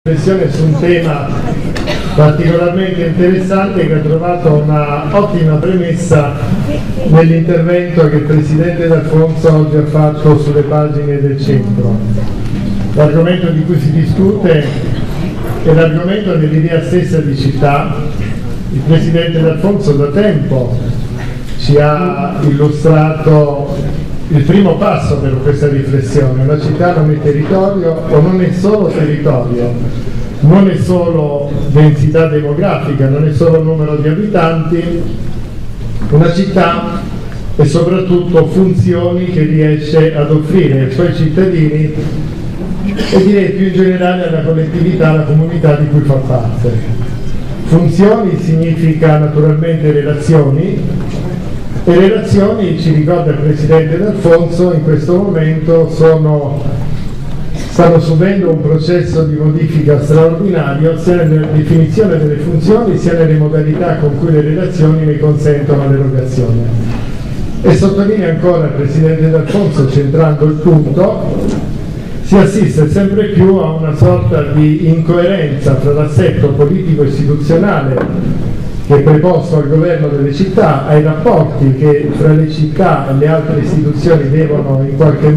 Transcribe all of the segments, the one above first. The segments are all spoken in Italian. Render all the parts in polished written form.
Riflessione su un tema particolarmente interessante che ha trovato una ottima premessa nell'intervento che il Presidente D'Alfonso oggi ha fatto sulle pagine del Centro. L'argomento di cui si discute è l'argomento dell'idea stessa di città. Il Presidente D'Alfonso da tempo ci ha illustrato il primo passo per questa riflessione. Una città non è territorio o non è solo territorio, non è solo densità demografica, non è solo numero di abitanti. Una città è soprattutto funzioni che riesce ad offrire ai suoi cittadini e direi più in generale alla collettività, alla comunità di cui fa parte. Funzioni significa naturalmente relazioni, e le relazioni, ci ricorda il Presidente D'Alfonso, in questo momento stanno subendo un processo di modifica straordinario sia nella definizione delle funzioni sia nelle modalità con cui le relazioni ne consentono l'erogazione. E sottolinea ancora il Presidente D'Alfonso, centrando il punto, si assiste sempre più a una sorta di incoerenza tra l'assetto politico-istituzionale che è preposto al governo delle città, ai rapporti che fra le città e le altre istituzioni devono in qualche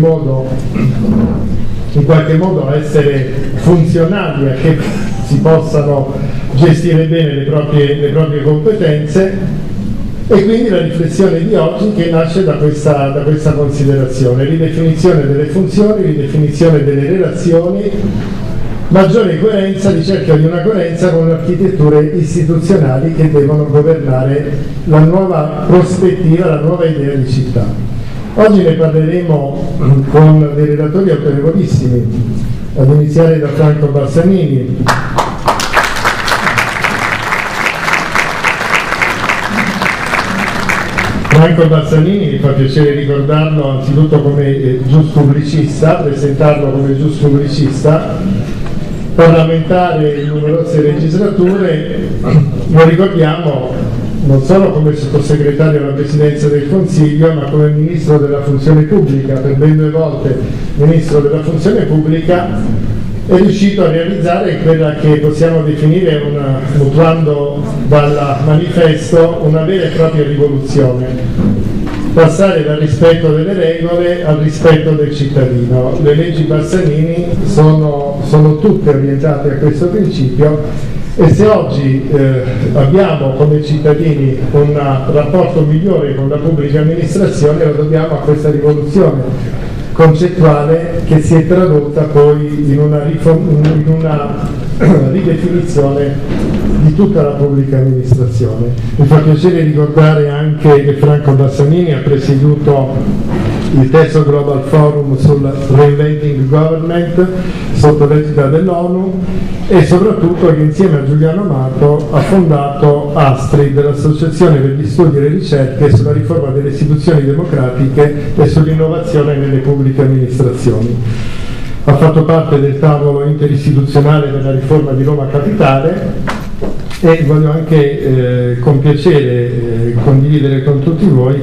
modo essere funzionali a che si possano gestire bene le proprie competenze, e quindi la riflessione di oggi che nasce da questa considerazione: ridefinizione delle funzioni, ridefinizione delle relazioni, maggiore coerenza, ricerca di una coerenza con le architetture istituzionali che devono governare la nuova prospettiva, la nuova idea di città. Oggi ne parleremo con dei relatori autorevolissimi, ad iniziare da Franco Bassanini. Franco Bassanini, mi fa piacere ricordarlo anzitutto come giuspublicista, presentarlo come giuspublicista, parlamentare in numerose legislature. Lo ricordiamo non solo come sottosegretario alla Presidenza del Consiglio, ma come Ministro della Funzione Pubblica, per ben 2 volte Ministro della Funzione Pubblica. È riuscito a realizzare quella che possiamo definire, mutuando dal manifesto, una vera e propria rivoluzione. Passare dal rispetto delle regole al rispetto del cittadino. Le leggi Bassanini sono tutte orientate a questo principio, e se oggi abbiamo come cittadini un rapporto migliore con la pubblica amministrazione, lo dobbiamo a questa rivoluzione concettuale che si è tradotta poi in una ridefinizione di tutta la pubblica amministrazione. Mi fa piacere ricordare anche che Franco Bassanini ha presieduto il terzo Global Forum sul Reinventing Government sotto l'egida dell'ONU, e soprattutto che insieme a Giuliano Amato ha fondato ASTRID, l'Associazione per gli Studi e le Ricerche sulla riforma delle istituzioni democratiche e sull'innovazione nelle pubbliche amministrazioni. Ha fatto parte del tavolo interistituzionale per la riforma di Roma Capitale, e voglio anche con piacere condividere con tutti voi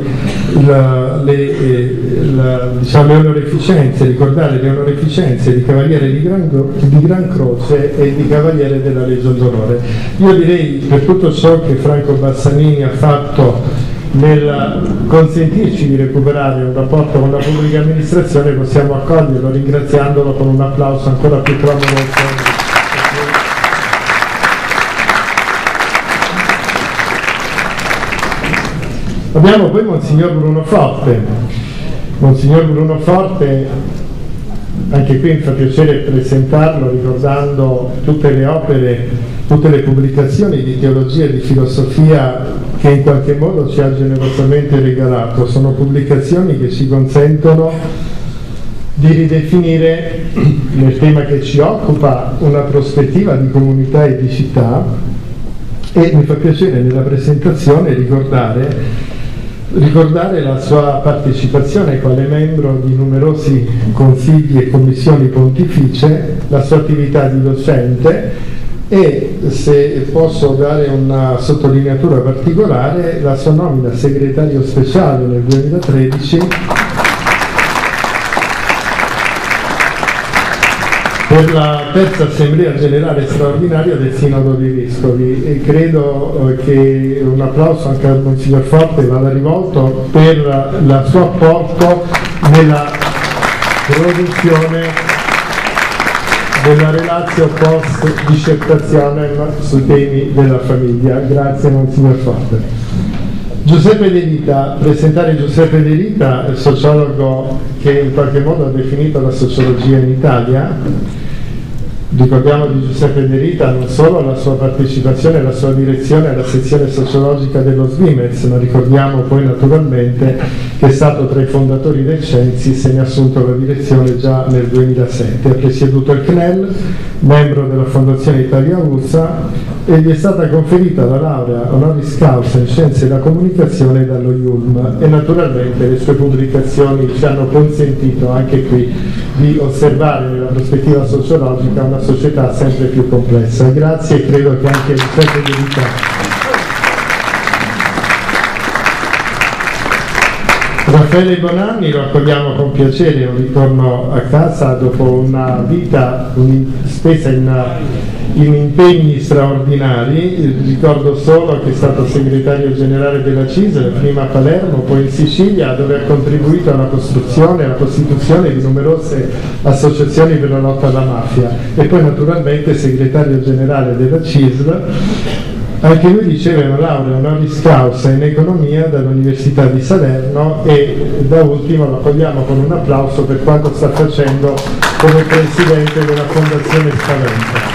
le onorificenze, ricordare le onorificenze di Cavaliere di Gran Croce e di Cavaliere della Legion d'Onore. Io direi, per tutto ciò che Franco Bassanini ha fatto nel consentirci di recuperare un rapporto con la pubblica amministrazione, possiamo accoglierlo ringraziandolo con un applauso ancora più clamoroso. Abbiamo poi Monsignor Bruno Forte. Monsignor Bruno Forte, anche qui mi fa piacere presentarlo ricordando tutte le opere, tutte le pubblicazioni di teologia e di filosofia che in qualche modo ci ha generosamente regalato. Sono pubblicazioni che ci consentono di ridefinire, nel tema che ci occupa, una prospettiva di comunità e di città, e mi fa piacere nella presentazione ricordare la sua partecipazione quale membro di numerosi consigli e commissioni pontificie, la sua attività di docente e, se posso dare una sottolineatura particolare, la sua nomina segretario speciale nel 2013 per la terza assemblea generale straordinaria del Sinodo dei Vescovi, e credo che un applauso anche al Monsignor Forte vada rivolto per il suo apporto nella produzione della relatio post dissertazione sui temi della famiglia. Grazie Monsignor Forte. Giuseppe De Lita, presentare Giuseppe De Lita, sociologo che in qualche modo ha definito la sociologia in Italia. Ricordiamo di Giuseppe De Lita non solo la sua partecipazione e la sua direzione alla sezione sociologica dello Svimez, ma ricordiamo poi naturalmente che è stato tra i fondatori del Censis e ne ha assunto la direzione già nel 2007. Ha presieduto il CNEL, membro della Fondazione Italia USA, e gli è stata conferita la laurea honoris causa in Scienze della Comunicazione dallo IULM, e naturalmente le sue pubblicazioni ci hanno consentito anche qui di osservare nella prospettiva sociologica una società sempre più complessa. Grazie, e credo che anche Giuseppe De Lita. Raffaele Bonanni lo accogliamo con piacere, un ritorno a casa dopo una vita spesa in impegni straordinari. Ricordo solo che è stato segretario generale della CISL, prima a Palermo, poi in Sicilia, dove ha contribuito alla costruzione e alla costituzione di numerose associazioni per la lotta alla mafia, e poi naturalmente segretario generale della CISL. Anche lui riceve una laurea honoris causa in economia dall'Università di Salerno, e da ultimo lo accogliamo con un applauso per quanto sta facendo come presidente della Fondazione Spaventa.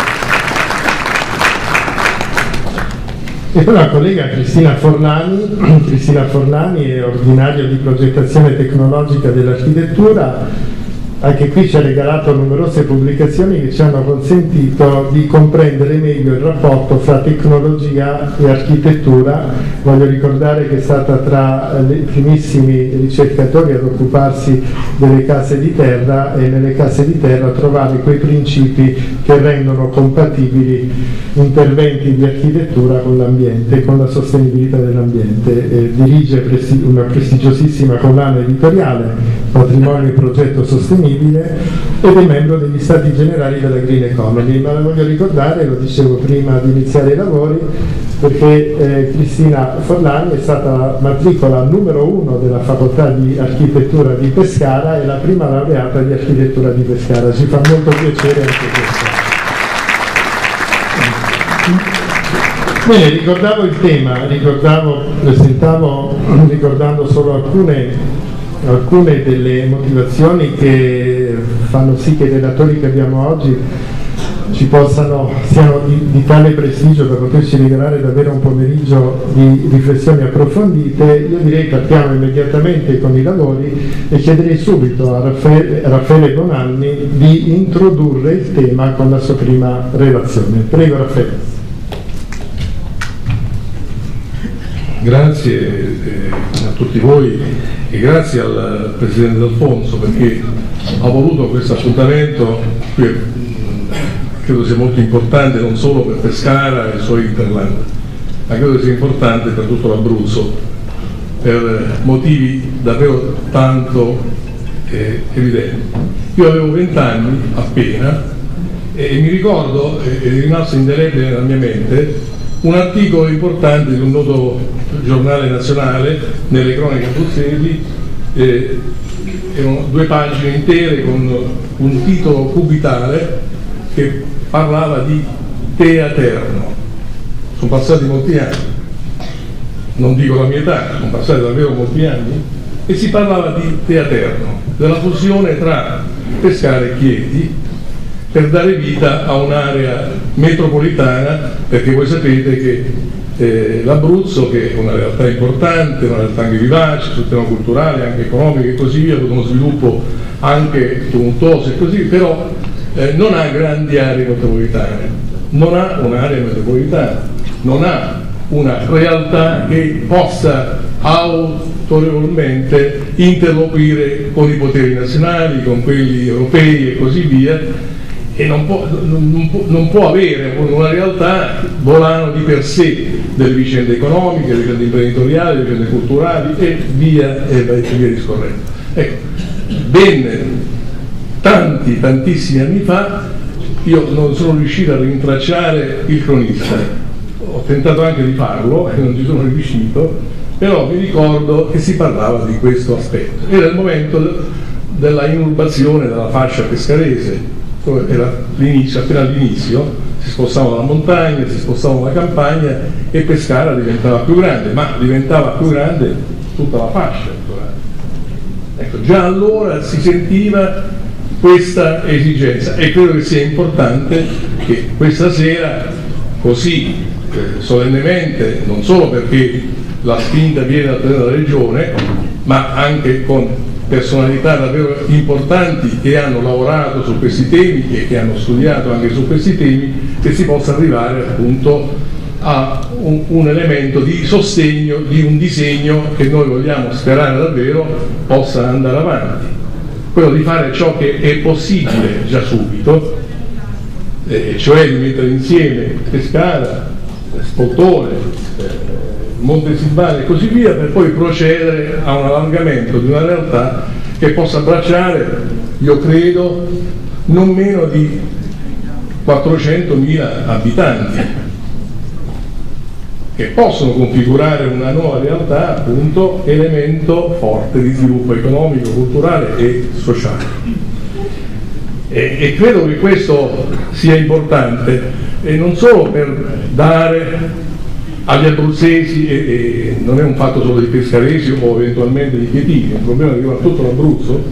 E poi la collega Cristina Forlani. Cristina Forlani è ordinaria di progettazione tecnologica dell'architettura. Anche qui ci ha regalato numerose pubblicazioni che ci hanno consentito di comprendere meglio il rapporto fra tecnologia e architettura. Voglio ricordare che è stata tra i primissimi ricercatori ad occuparsi delle case di terra, e nelle case di terra trovare quei principi che rendono compatibili interventi di architettura con l'ambiente e con la sostenibilità dell'ambiente. Dirige una prestigiosissima collana editoriale, Patrimonio e Progetto Sostenibile, ed è membro degli Stati Generali della Green Economy. Ma lo voglio ricordare, lo dicevo prima di iniziare i lavori, perché Cristina Forlani è stata matricola numero 1 della Facoltà di Architettura di Pescara e la prima laureata di Architettura di Pescara. Ci fa molto piacere anche questo. Bene, ricordavo il tema, presentavo ricordando solo alcune delle motivazioni che fanno sì che i relatori che abbiamo oggi siano di tale prestigio da poterci regalare davvero un pomeriggio di riflessioni approfondite. Io direi partiamo immediatamente con i lavori e chiederei subito a Raffaele Bonanni di introdurre il tema con la sua prima relazione. Prego Raffaele. Grazie a tutti voi e grazie al Presidente D'Alfonso, perché ha voluto questo appuntamento che credo sia molto importante non solo per Pescara e i suoi interland, ma credo sia importante per tutto l'Abruzzo per motivi davvero tanto evidenti. Io avevo 20 anni appena e mi ricordo, è rimasto indelebile nella mia mente, un articolo importante di un noto giornale nazionale nelle cronache abruzzesi, erano 2 pagine intere con un titolo cubitale che parlava di Teaterno. Sono passati molti anni, non dico la mia età, sono passati davvero molti anni, e si parlava di Teaterno, della fusione tra Pescara e Chieti, per dare vita a un'area metropolitana, perché voi sapete che l'Abruzzo, che è una realtà importante, una realtà anche vivace sul tema culturale, anche economico e così via, con uno sviluppo anche tumultuoso e così, però non ha grandi aree metropolitane, non ha un'area metropolitana, non ha una realtà che possa autorevolmente interloquire con i poteri nazionali, con quelli europei e così via, e non può avere una realtà volano di per sé delle vicende economiche, delle vicende imprenditoriali, delle vicende culturali e via discorrendo. Ecco, tantissimi anni fa io non sono riuscito a rintracciare il cronista, ho tentato anche di farlo e non ci sono riuscito, però mi ricordo che si parlava di questo aspetto. Era il momento della inurbazione della fascia pescarese, era l'inizio, appena all'inizio si spostavano la montagna, si spostavano la campagna e Pescara diventava più grande, ma diventava più grande tutta la fascia. Ecco, già allora si sentiva questa esigenza e credo che sia importante che questa sera così solennemente, non solo perché la spinta viene dalla Regione, ma anche con personalità davvero importanti che hanno lavorato su questi temi e che hanno studiato anche su questi temi, che si possa arrivare appunto a un elemento di sostegno di un disegno che noi vogliamo sperare davvero possa andare avanti, quello di fare ciò che è possibile già subito, cioè di mettere insieme Pescara, Spoltore, Montesilvano e così via, per poi procedere a un allargamento di una realtà che possa abbracciare, io credo, non meno di 400.000 abitanti, che possono configurare una nuova realtà, appunto, elemento forte di sviluppo economico, culturale e sociale. E credo che questo sia importante, e non solo per dare agli abruzzesi, e non è un fatto solo di pescaresi o eventualmente di pietini, è un problema che riguarda tutto l'Abruzzo.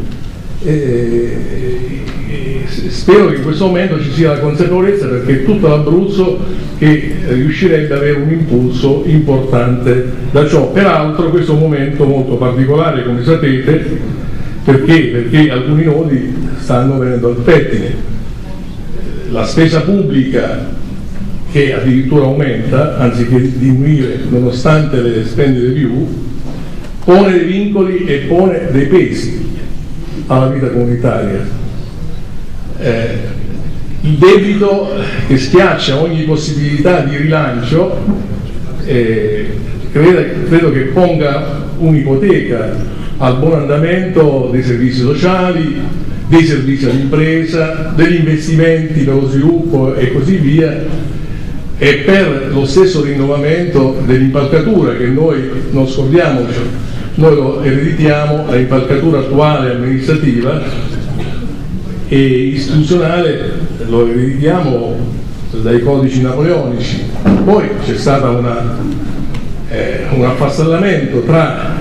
Spero che in questo momento ci sia la consapevolezza, perché è tutto l'Abruzzo che riuscirebbe ad avere un impulso importante da ciò. Peraltro questo è un momento molto particolare, come sapete, perché alcuni nodi stanno venendo al pettine. La spesa pubblica, che addirittura aumenta anziché diminuire nonostante le spending review, pone dei vincoli e pone dei pesi alla vita comunitaria. Il debito che schiaccia ogni possibilità di rilancio credo che ponga un'ipoteca al buon andamento dei servizi sociali, dei servizi all'impresa, degli investimenti per lo sviluppo e così via, e per lo stesso rinnovamento dell'impalcatura che noi, non scordiamoci, noi lo ereditiamo, la impalcatura attuale amministrativa e istituzionale lo ereditiamo dai codici napoleonici. Poi c'è stato un affassallamento tra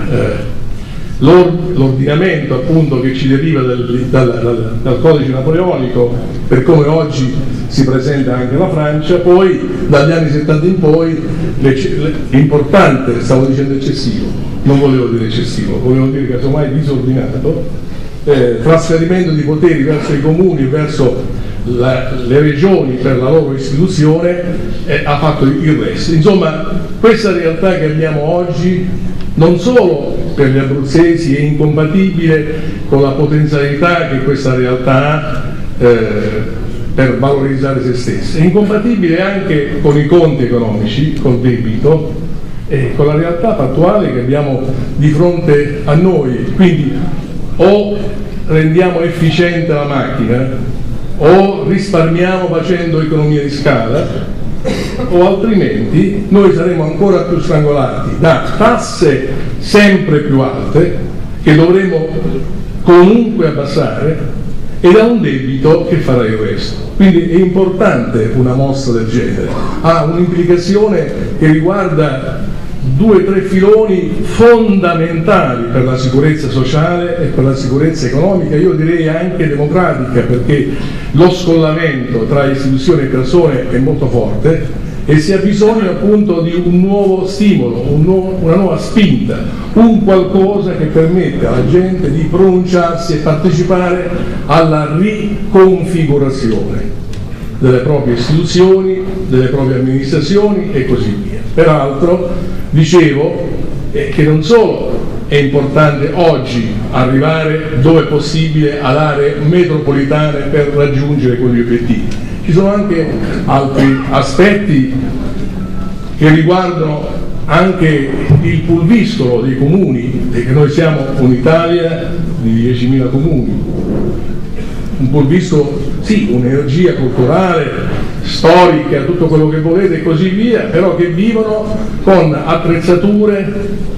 l'ordinamento appunto che ci deriva dal codice napoleonico, per come oggi si presenta anche la Francia, poi dagli anni 70 in poi importante, stavo dicendo eccessivo, non volevo dire eccessivo, volevo dire casomai disordinato, trasferimento di poteri verso i comuni, verso le regioni per la loro istituzione, ha fatto il resto. Insomma, questa realtà che abbiamo oggi non solo per gli abruzzesi è incompatibile con la potenzialità che questa realtà ha per valorizzare se stessa, è incompatibile anche con i conti economici, col debito e con la realtà fattuale che abbiamo di fronte a noi. Quindi o rendiamo efficiente la macchina o risparmiamo facendo economia di scala, o altrimenti noi saremo ancora più strangolati da tasse sempre più alte che dovremo comunque abbassare e da un debito che farà il resto. Quindi è importante una mossa del genere, ha un'implicazione che riguarda 2 o 3 filoni fondamentali per la sicurezza sociale e per la sicurezza economica, io direi anche democratica, perché lo scollamento tra istituzioni e persone è molto forte e si ha bisogno appunto di un nuovo stimolo, una nuova spinta, un qualcosa che permette alla gente di pronunciarsi e partecipare alla riconfigurazione delle proprie istituzioni, delle proprie amministrazioni e così via. Peraltro dicevo che non solo è importante oggi arrivare dove è possibile ad aree metropolitane per raggiungere quegli obiettivi, ci sono anche altri aspetti che riguardano anche il pulviscolo dei comuni, perché noi siamo un'Italia di 10.000 comuni, un pulviscolo sì, un'energia culturale, storica, tutto quello che volete e così via, però che vivono con attrezzature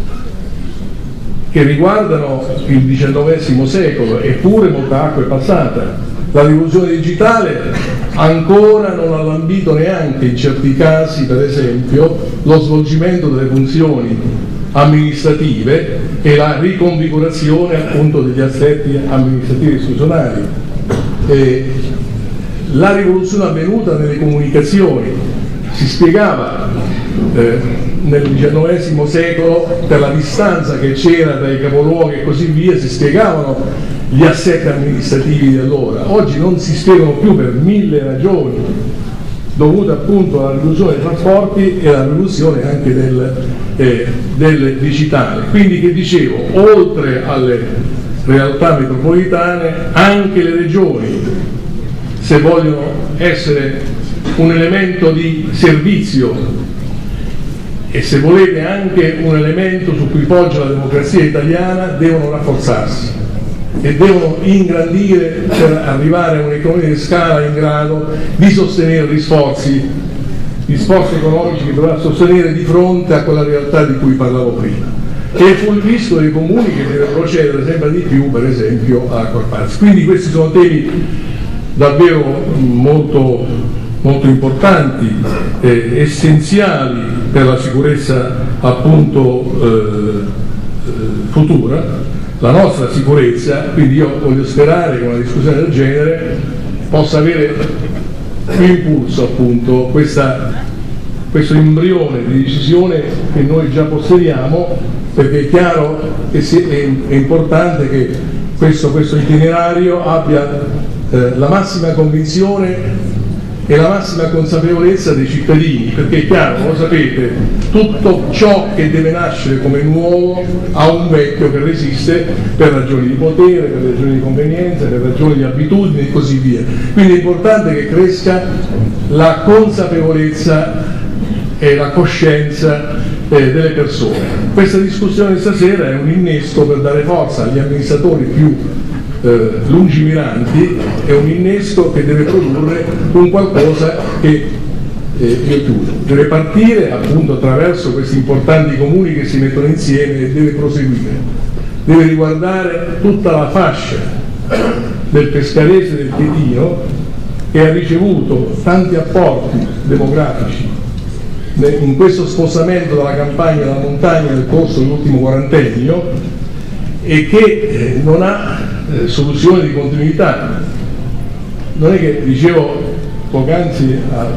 che riguardano il XIX secolo, eppure molta acqua è passata. La rivoluzione digitale ancora non ha lambito neanche in certi casi, per esempio, lo svolgimento delle funzioni amministrative e la riconfigurazione appunto degli assetti amministrativi istituzionali. La rivoluzione avvenuta nelle comunicazioni si spiegava nel XIX secolo, per la distanza che c'era dai capoluoghi e così via, si spiegavano gli assetti amministrativi di allora. Oggi non si spiegano più per 1000 ragioni, dovute appunto alla rivoluzione dei trasporti e alla rivoluzione anche del digitale. Quindi, che dicevo, oltre alle realtà metropolitane, anche le regioni, se vogliono essere un elemento di servizio e, se volete, anche un elemento su cui poggia la democrazia italiana, devono rafforzarsi e devono ingrandire per arrivare a un'economia di scala in grado di sostenere gli sforzi economici che dovrà sostenere di fronte a quella realtà di cui parlavo prima, che è il fulvisco dei comuni che deve procedere sempre di più, per esempio, a accorparsi. Quindi questi sono temi davvero molto importanti, essenziali per la sicurezza appunto futura, la nostra sicurezza. Quindi io voglio sperare che una discussione del genere possa avere più impulso, appunto, questo embrione di decisione che noi già possediamo, perché è chiaro che è importante che questo itinerario abbia la massima convinzione e la massima consapevolezza dei cittadini, perché è chiaro, lo sapete, tutto ciò che deve nascere come nuovo ha un vecchio che resiste per ragioni di potere, per ragioni di convenienza, per ragioni di abitudini e così via. Quindi è importante che cresca la consapevolezza e la coscienza delle persone. Questa discussione stasera è un innesco per dare forza agli amministratori più lungimiranti, è un innesco che deve produrre un qualcosa che deve partire appunto attraverso questi importanti comuni che si mettono insieme e deve proseguire, deve riguardare tutta la fascia del pescarese del Chietino, che ha ricevuto tanti apporti demografici in questo spostamento dalla campagna alla montagna nel corso dell'ultimo quarantennio e che non ha soluzione di continuità. Non è che, dicevo poc'anzi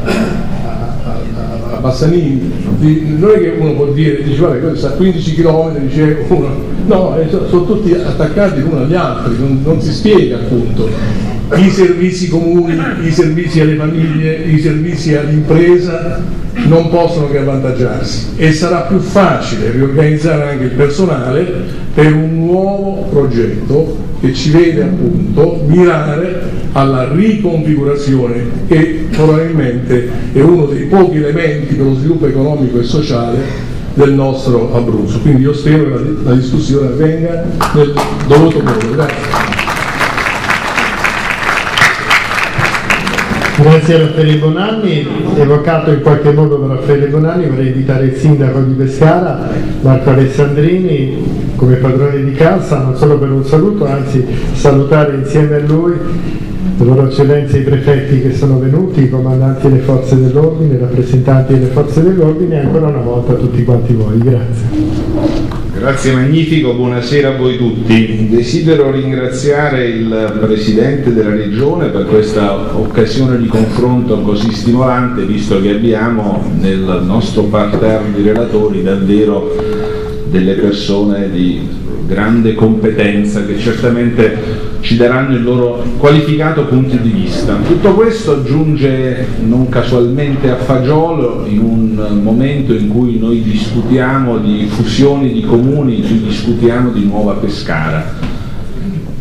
a Bassanini, non è che uno può dire, dice vabbè, questo sta a 15 km, dice uno, no, sono tutti attaccati l'uno agli altri, non si spiega appunto. I servizi comuni, i servizi alle famiglie, i servizi all'impresa non possono che avvantaggiarsi, e sarà più facile riorganizzare anche il personale per un nuovo progetto che ci vede appunto mirare alla riconfigurazione, che probabilmente è uno dei pochi elementi per lo sviluppo economico e sociale del nostro Abruzzo. Quindi io spero che la discussione avvenga nel dovuto modo. Grazie. Grazie a Raffaele Bonanni. Evocato in qualche modo da Raffaele Bonanni, vorrei invitare il sindaco di Pescara, Marco Alessandrini, come padrone di casa, non solo per un saluto, anzi salutare insieme a lui le loro eccellenze i prefetti che sono venuti, i comandanti delle forze dell'ordine, i rappresentanti delle forze dell'ordine, e ancora una volta a tutti quanti voi. Grazie. Grazie Magnifico, buonasera a voi tutti. Desidero ringraziare il Presidente della Regione per questa occasione di confronto così stimolante, visto che abbiamo nel nostro parterre di relatori davvero delle persone di grande competenza che certamente ci daranno il loro qualificato punto di vista. Tutto questo giunge non casualmente a fagiolo in un momento in cui noi discutiamo di fusioni di comuni, in cui discutiamo di Nuova Pescara.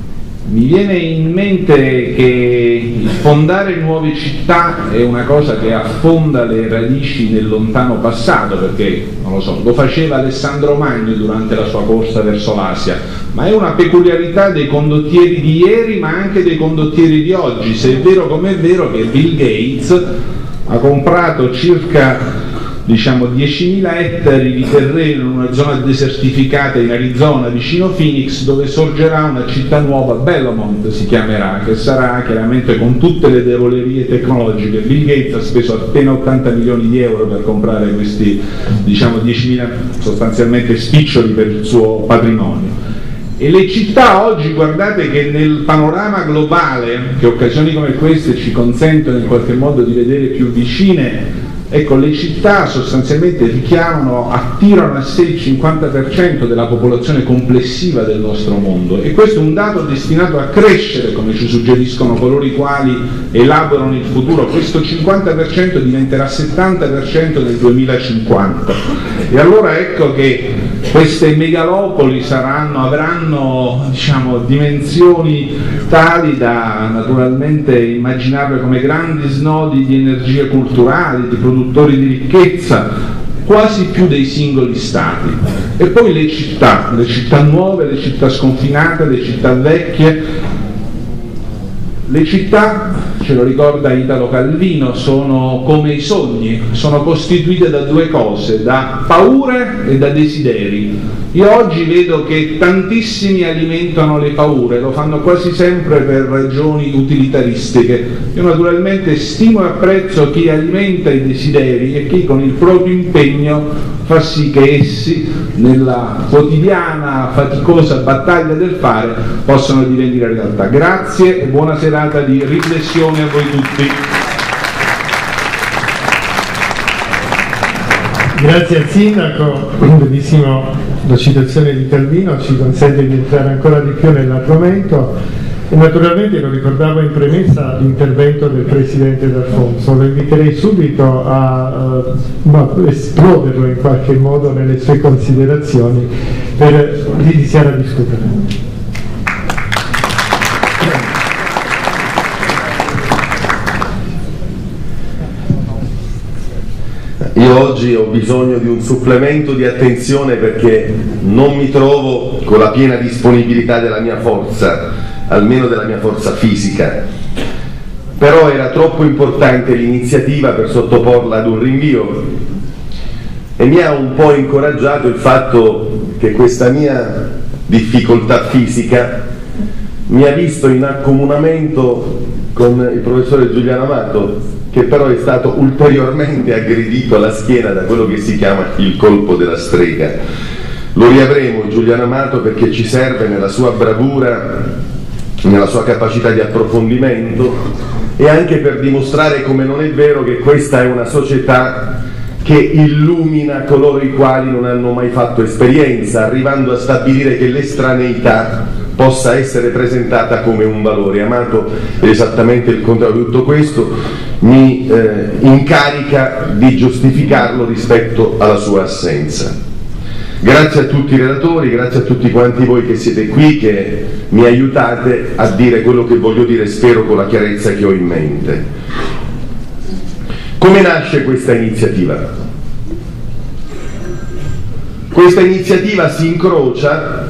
Mi viene in mente che fondare nuove città è una cosa che affonda le radici nel lontano passato, perché, non lo so, lo faceva Alessandro Magno durante la sua corsa verso l'Asia, ma è una peculiarità dei condottieri di ieri, ma anche dei condottieri di oggi, se è vero come è vero che Bill Gates ha comprato circa 10.000 ettari di terreno in una zona desertificata in Arizona vicino Phoenix, dove sorgerà una città nuova, Belmont si chiamerà, che sarà chiaramente con tutte le devolerie tecnologiche. Bill Gates ha speso appena 80 milioni di euro per comprare questi 10.000 sostanzialmente spiccioli per il suo patrimonio. E le città oggi, guardate che nel panorama globale, che occasioni come queste ci consentono in qualche modo di vedere più vicine, ecco, le città sostanzialmente attirano a sé il 50% della popolazione complessiva del nostro mondo, e questo è un dato destinato a crescere, come ci suggeriscono coloro i quali elaborano il futuro. Questo 50% diventerà 70% nel 2050, e allora ecco che queste megalopoli avranno dimensioni tali da naturalmente immaginarle come grandi snodi di energie culturali, di produttori di ricchezza, quasi più dei singoli stati. E poi le città nuove, le città sconfinate, le città vecchie. Le città, ce lo ricorda Italo Calvino, sono come i sogni, sono costituite da due cose, da paure e da desideri. Io oggi vedo che tantissimi alimentano le paure, lo fanno quasi sempre per ragioni utilitaristiche. Io naturalmente stimo e apprezzo chi alimenta i desideri e chi con il proprio impegno fa sì che essi, nella quotidiana faticosa battaglia del fare, possano diventare realtà. Grazie e buona serata di riflessione a voi tutti. Grazie al Sindaco, bellissimo, la citazione di Calvino ci consente di entrare ancora di più nell'argomento. E naturalmente, lo ricordavo in premessa, l'intervento del Presidente D'Alfonso. Lo inviterei subito a esploderlo in qualche modo nelle sue considerazioni per iniziare a discutere. Io oggi ho bisogno di un supplemento di attenzione perché non mi trovo con la piena disponibilità della mia forza, almeno della mia forza fisica, però era troppo importante l'iniziativa per sottoporla ad un rinvio, e mi ha un po' incoraggiato il fatto che questa mia difficoltà fisica mi ha visto in accomunamento con il professore Giuliano Amato, che però è stato ulteriormente aggredito alla schiena da quello che si chiama il colpo della strega. Lo riavremo Giuliano Amato perché ci serve nella sua bravura, nella sua capacità di approfondimento, e anche per dimostrare come non è vero che questa è una società che illumina coloro i quali non hanno mai fatto esperienza, arrivando a stabilire che l'estraneità possa essere presentata come un valore. Amato è esattamente il contrario di tutto questo, mi incarica di giustificarlo rispetto alla sua assenza. Grazie a tutti i relatori, grazie a tutti quanti voi che siete qui, che mi aiutate a dire quello che voglio dire, spero con la chiarezza che ho in mente. Come nasce questa iniziativa? Questa iniziativa si incrocia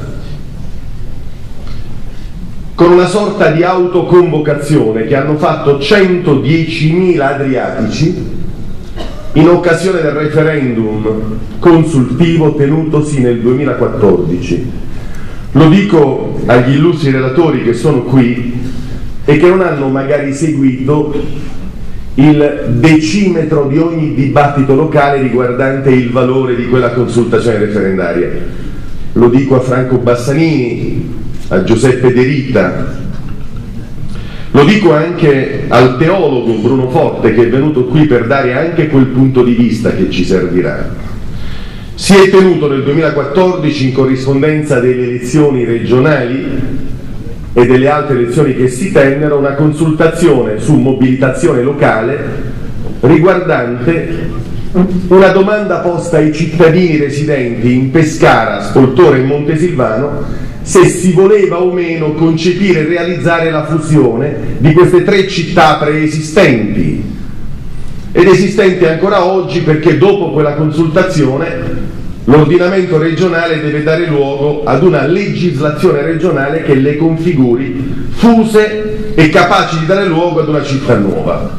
con una sorta di autoconvocazione che hanno fatto 110.000 adriatici in occasione del referendum consultivo tenutosi nel 2014. Lo dico agli illustri relatori che sono qui e che non hanno magari seguito il decimetro di ogni dibattito locale riguardante il valore di quella consultazione referendaria. Lo dico a Franco Bassanini, a Giuseppe De Rita, lo dico anche al teologo Bruno Forte, che è venuto qui per dare anche quel punto di vista che ci servirà. Si è tenuto nel 2014, in corrispondenza delle elezioni regionali e delle altre elezioni che si tennero, una consultazione su mobilitazione locale riguardante una domanda posta ai cittadini residenti in Pescara, Spoltore e Montesilvano se si voleva o meno concepire e realizzare la fusione di queste 3 città preesistenti, ed esistenti ancora oggi, perché dopo quella consultazione l'ordinamento regionale deve dare luogo ad una legislazione regionale che le configuri fuse e capaci di dare luogo ad una città nuova.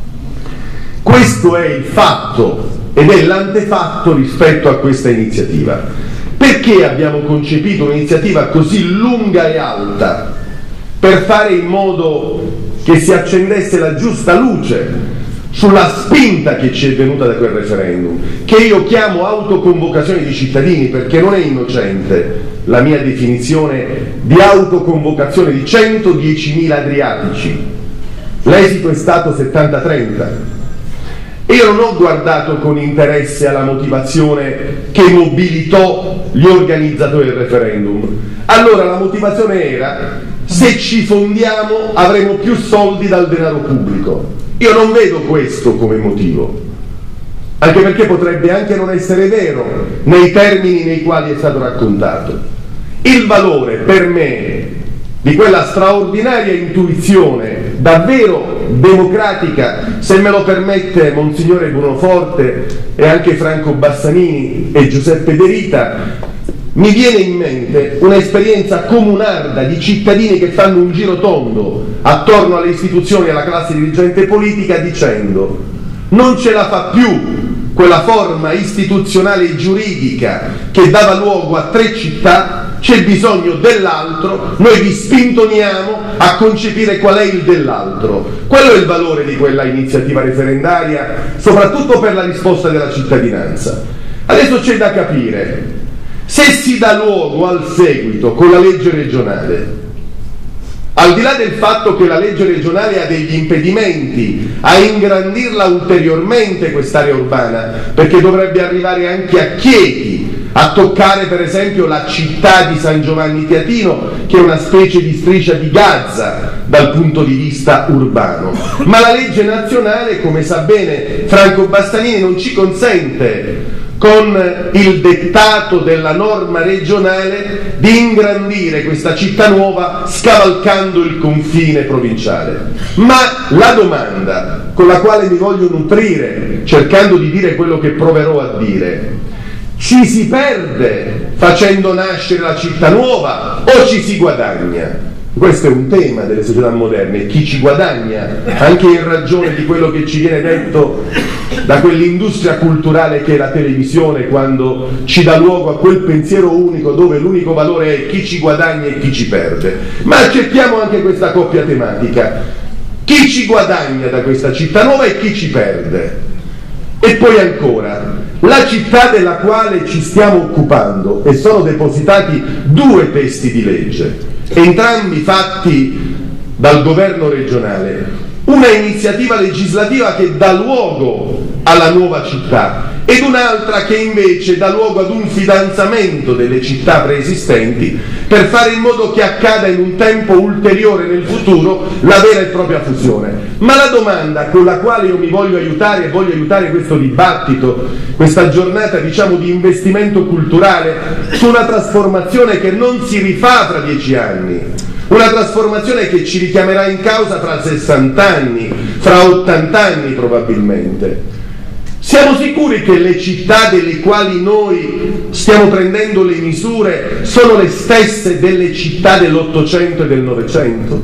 Questo è il fatto ed è l'antefatto rispetto a questa iniziativa. Perché abbiamo concepito un'iniziativa così lunga e alta? Per fare in modo che si accendesse la giusta luce sulla spinta che ci è venuta da quel referendum, che io chiamo autoconvocazione di cittadini, perché non è innocente la mia definizione di autoconvocazione di 110.000 adriatici. L'esito è stato 70-30. E io non ho guardato con interesse alla motivazione che mobilitò gli organizzatori del referendum. Allora la motivazione era: se ci fondiamo avremo più soldi dal denaro pubblico. Io non vedo questo come motivo, anche perché potrebbe anche non essere vero nei termini nei quali è stato raccontato. Il valore per me di quella straordinaria intuizione davvero democratica, se me lo permette Monsignore Bruno Forte e anche Franco Bassanini e Giuseppe De Rita, mi viene in mente un'esperienza comunarda di cittadini che fanno un giro tondo attorno alle istituzioni e alla classe dirigente politica dicendo: non ce la fa più quella forma istituzionale e giuridica che dava luogo a 3 città, c'è bisogno dell'altro, noi vi spintoniamo a concepire qual è il dell'altro. Quello è il valore di quella iniziativa referendaria, soprattutto per la risposta della cittadinanza. Adesso c'è da capire se si dà luogo al seguito con la legge regionale, al di là del fatto che la legge regionale ha degli impedimenti a ingrandirla ulteriormente quest'area urbana, perché dovrebbe arrivare anche a Chieti, a toccare per esempio la città di San Giovanni Teatino, che è una specie di striscia di Gaza dal punto di vista urbano. Ma la legge nazionale, come sa bene Franco Bassanini, non ci consente, con il dettato della norma regionale, di ingrandire questa città nuova scavalcando il confine provinciale. Ma la domanda con la quale mi voglio nutrire, cercando di dire quello che proverò a dire: ci si perde facendo nascere la città nuova o ci si guadagna? Questo è un tema delle società moderne: chi ci guadagna, anche in ragione di quello che ci viene detto da quell'industria culturale che è la televisione, quando ci dà luogo a quel pensiero unico dove l'unico valore è chi ci guadagna e chi ci perde. Ma accettiamo anche questa coppia tematica: chi ci guadagna da questa città nuova e chi ci perde. E poi ancora, la città della quale ci stiamo occupando, e sono depositati 2 testi di legge, entrambi fatti dal governo regionale, una iniziativa legislativa che dà luogo alla nuova città ed un'altra che invece dà luogo ad un fidanzamento delle città preesistenti per fare in modo che accada in un tempo ulteriore nel futuro la vera e propria fusione. Ma la domanda con la quale io mi voglio aiutare e voglio aiutare questo dibattito, questa giornata diciamo di investimento culturale su una trasformazione che non si rifà fra 10 anni, una trasformazione che ci richiamerà in causa fra 60 anni, fra 80 anni probabilmente. Siamo sicuri che le città delle quali noi stiamo prendendo le misure sono le stesse delle città dell'Ottocento e del Novecento?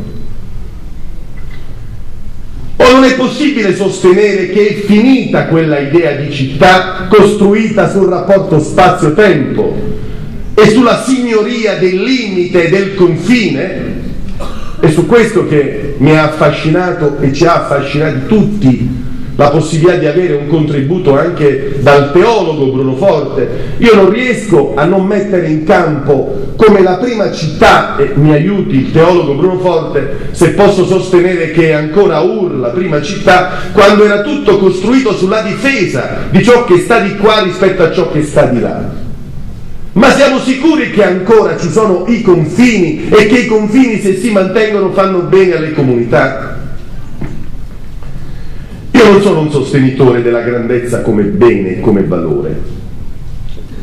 O non è possibile sostenere che è finita quella idea di città costruita sul rapporto spazio-tempo e sulla signoria del limite e del confine? È su questo che mi ha affascinato e ci ha affascinati tutti la possibilità di avere un contributo anche dal teologo Bruno Forte. Io non riesco a non mettere in campo come la prima città, e mi aiuti il teologo Bruno Forte se posso sostenere che è ancora Ur la prima città, quando era tutto costruito sulla difesa di ciò che sta di qua rispetto a ciò che sta di là. Ma siamo sicuri che ancora ci sono i confini e che i confini, se si mantengono, fanno bene alle comunità? Io non sono un sostenitore della grandezza come bene e come valore.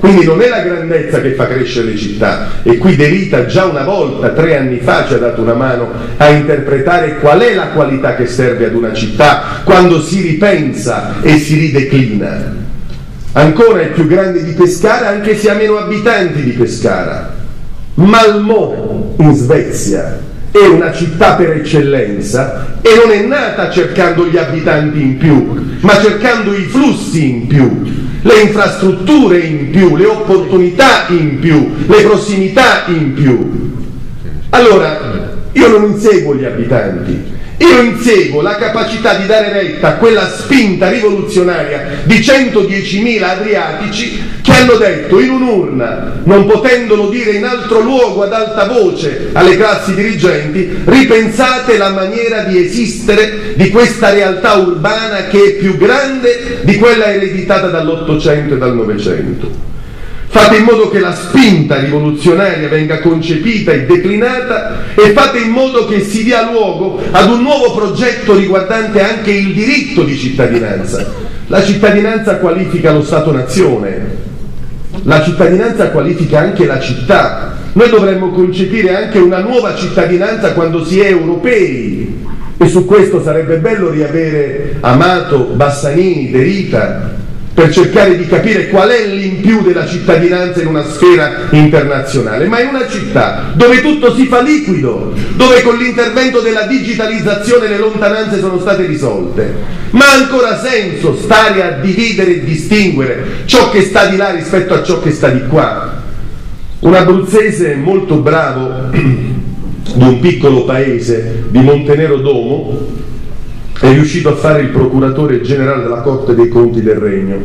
Quindi non è la grandezza che fa crescere le città, e qui De Rita già una volta, 3 anni fa, ci ha dato una mano a interpretare qual è la qualità che serve ad una città quando si ripensa e si rideclina. Ancora è più grande di Pescara, anche se ha meno abitanti di Pescara. Malmö in Svezia è una città per eccellenza e non è nata cercando gli abitanti in più, ma cercando i flussi in più, le infrastrutture in più, le opportunità in più, le prossimità in più. Allora, io non inseguo gli abitanti, io inseguo la capacità di dare retta a quella spinta rivoluzionaria di 110.000 adriatici che hanno detto in un'urna, non potendolo dire in altro luogo ad alta voce alle classi dirigenti: ripensate la maniera di esistere di questa realtà urbana che è più grande di quella ereditata dall'Ottocento e dal Novecento. Fate in modo che la spinta rivoluzionaria venga concepita e declinata, e fate in modo che si dia luogo ad un nuovo progetto riguardante anche il diritto di cittadinanza. La cittadinanza qualifica lo Stato-nazione, la cittadinanza qualifica anche la città. Noi dovremmo concepire anche una nuova cittadinanza quando si è europei, e su questo sarebbe bello riavere Amato, Bassanini, De Rita, per cercare di capire qual è l'impiù della cittadinanza in una sfera internazionale, ma in una città dove tutto si fa liquido, dove con l'intervento della digitalizzazione le lontananze sono state risolte. Ma ha ancora senso stare a dividere e distinguere ciò che sta di là rispetto a ciò che sta di qua? Un abruzzese molto bravo di un piccolo paese di Montenero d'Omo è riuscito a fare il procuratore generale della Corte dei Conti del Regno.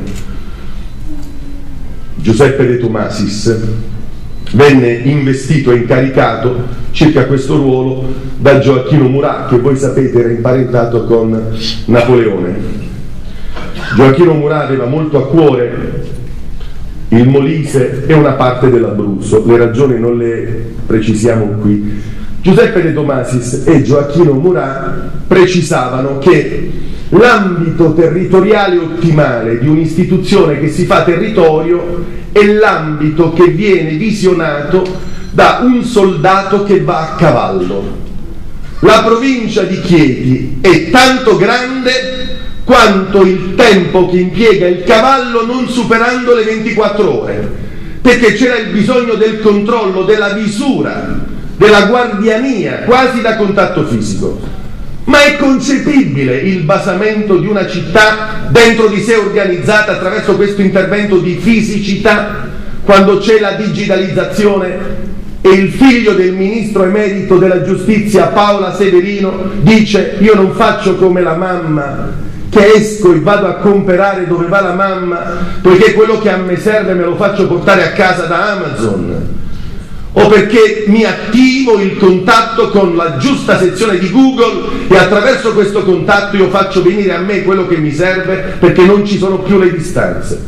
Giuseppe De Tomasis venne investito e incaricato circa questo ruolo da Gioacchino Murat, che voi sapete era imparentato con Napoleone. Gioacchino Murat aveva molto a cuore il Molise e una parte dell'Abruzzo, le ragioni non le precisiamo qui. Giuseppe De Tomasis e Gioacchino Murat precisavano che l'ambito territoriale ottimale di un'istituzione che si fa territorio è l'ambito che viene visionato da un soldato che va a cavallo. La provincia di Chieti è tanto grande quanto il tempo che impiega il cavallo, non superando le 24 ore, perché c'era il bisogno del controllo, della visura, della guardiania, quasi da contatto fisico. Ma è concepibile il basamento di una città dentro di sé organizzata attraverso questo intervento di fisicità, quando c'è la digitalizzazione e il figlio del ministro emerito della giustizia Paola Severino dice: io non faccio come la mamma, che esco e vado a comprare dove va la mamma, poiché quello che a me serve me lo faccio portare a casa da Amazon, o perché mi attivo il contatto con la giusta sezione di Google e attraverso questo contatto io faccio venire a me quello che mi serve, perché non ci sono più le distanze.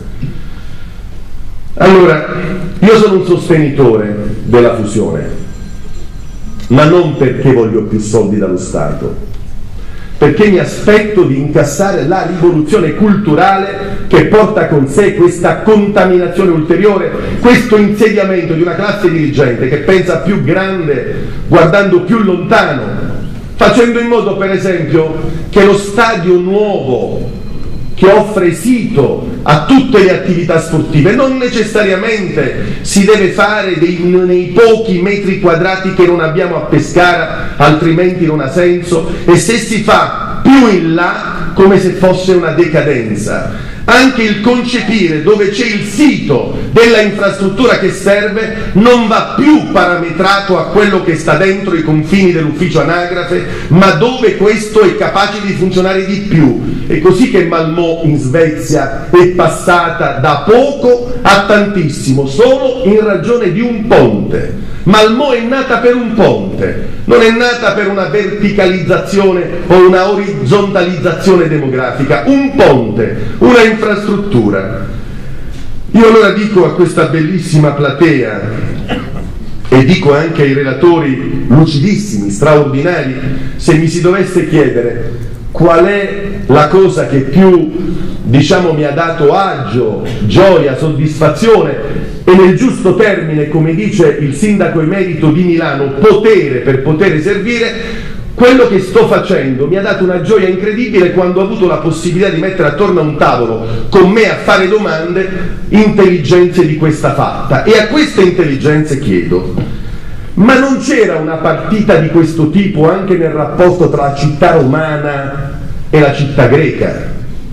Allora, io sono un sostenitore della fusione, ma non perché voglio più soldi dallo Stato, perché mi aspetto di incassare la rivoluzione culturale che porta con sé questa contaminazione ulteriore, questo insediamento di una classe dirigente che pensa più grande, guardando più lontano, facendo in modo, per esempio, che lo stadio nuovo, che offre sito a tutte le attività sportive, non necessariamente si deve fare nei pochi metri quadrati che non abbiamo a Pescara, altrimenti non ha senso, e se si fa più in là, come se fosse una decadenza. Anche il concepire dove c'è il sito della infrastruttura che serve non va più parametrato a quello che sta dentro i confini dell'ufficio anagrafe, ma dove questo è capace di funzionare di più. È così che Malmö in Svezia è passata da poco a tantissimo, solo in ragione di un ponte. Malmö è nata per un ponte, non è nata per una verticalizzazione o una orizzontalizzazione demografica, un ponte, una infrastruttura. Io allora dico a questa bellissima platea, e dico anche ai relatori lucidissimi, straordinari, se mi si dovesse chiedere qual è la cosa che più, diciamo, mi ha dato agio, gioia, soddisfazione e nel giusto termine, come dice il sindaco emerito di Milano, potere per potere servire. Quello che sto facendo mi ha dato una gioia incredibile quando ho avuto la possibilità di mettere attorno a un tavolo con me a fare domande intelligenze di questa fatta, e a queste intelligenze chiedo: ma non c'era una partita di questo tipo anche nel rapporto tra la città romana e la città greca?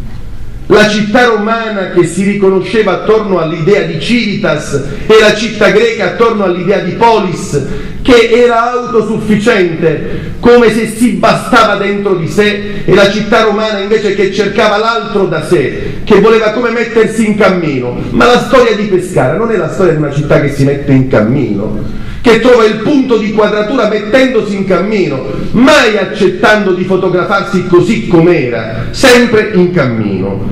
La città romana che si riconosceva attorno all'idea di civitas e la città greca attorno all'idea di polis, che era autosufficiente, come se si bastava dentro di sé, e la città romana invece che cercava l'altro da sé, che voleva come mettersi in cammino. Ma la storia di Pescara non è la storia di una città che si mette in cammino, che trova il punto di quadratura mettendosi in cammino, mai accettando di fotografarsi così com'era, sempre in cammino.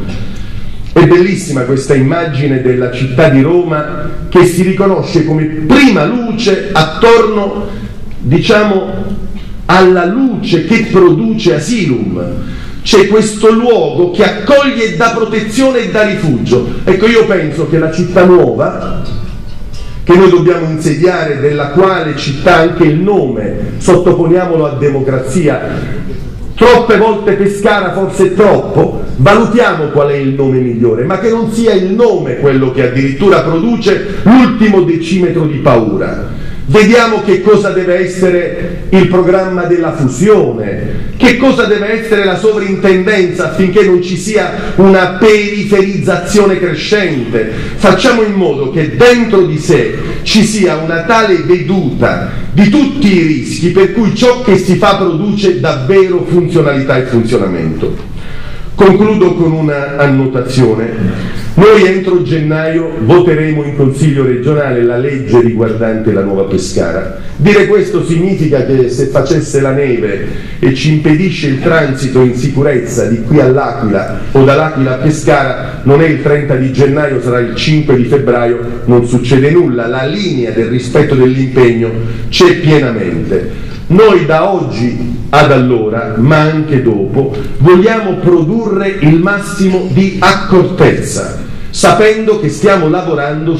È bellissima questa immagine della città di Roma che si riconosce come prima luce attorno, diciamo, alla luce che produce Asylum. C'è questo luogo che accoglie e dà protezione e dà rifugio. Ecco, io penso che la città nuova, che noi dobbiamo insediare, della quale città anche il nome, sottoponiamolo a democrazia, troppe volte Pescara forse troppo, valutiamo qual è il nome migliore, ma che non sia il nome quello che addirittura produce l'ultimo decimetro di paura. Vediamo che cosa deve essere il programma della fusione, che cosa deve essere la sovrintendenza affinché non ci sia una periferizzazione crescente. Facciamo in modo che dentro di sé ci sia una tale veduta di tutti i rischi per cui ciò che si fa produce davvero funzionalità e funzionamento. Concludo con una annotazione. Noi entro gennaio voteremo in Consiglio regionale la legge riguardante la Nuova Pescara. Dire questo significa che se facesse la neve e ci impedisce il transito in sicurezza di qui all'Aquila o dall'Aquila a Pescara, non è il 30 di gennaio, sarà il 5 di febbraio, non succede nulla. La linea del rispetto dell'impegno c'è pienamente. Noi da oggi ad allora, ma anche dopo, vogliamo produrre il massimo di accortezza, sapendo che stiamo lavorando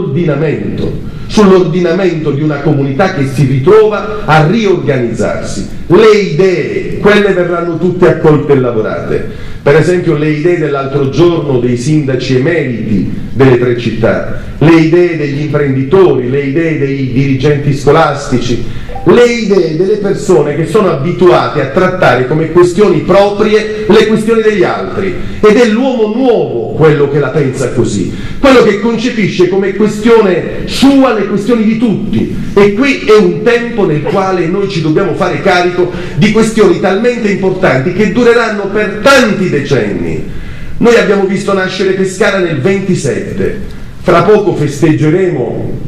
sull'ordinamento di una comunità che si ritrova a riorganizzarsi. Le idee, quelle verranno tutte accolte e lavorate. Per esempio le idee dell'altro giorno dei sindaci emeriti delle 3 città, le idee degli imprenditori, le idee dei dirigenti scolastici, le idee delle persone che sono abituate a trattare come questioni proprie le questioni degli altri, ed è l'uomo nuovo quello che la pensa così, quello che concepisce come questione sua le questioni di tutti. E qui è un tempo nel quale noi ci dobbiamo fare carico di questioni talmente importanti che dureranno per tanti decenni. Noi abbiamo visto nascere Pescara nel 27, fra poco festeggeremo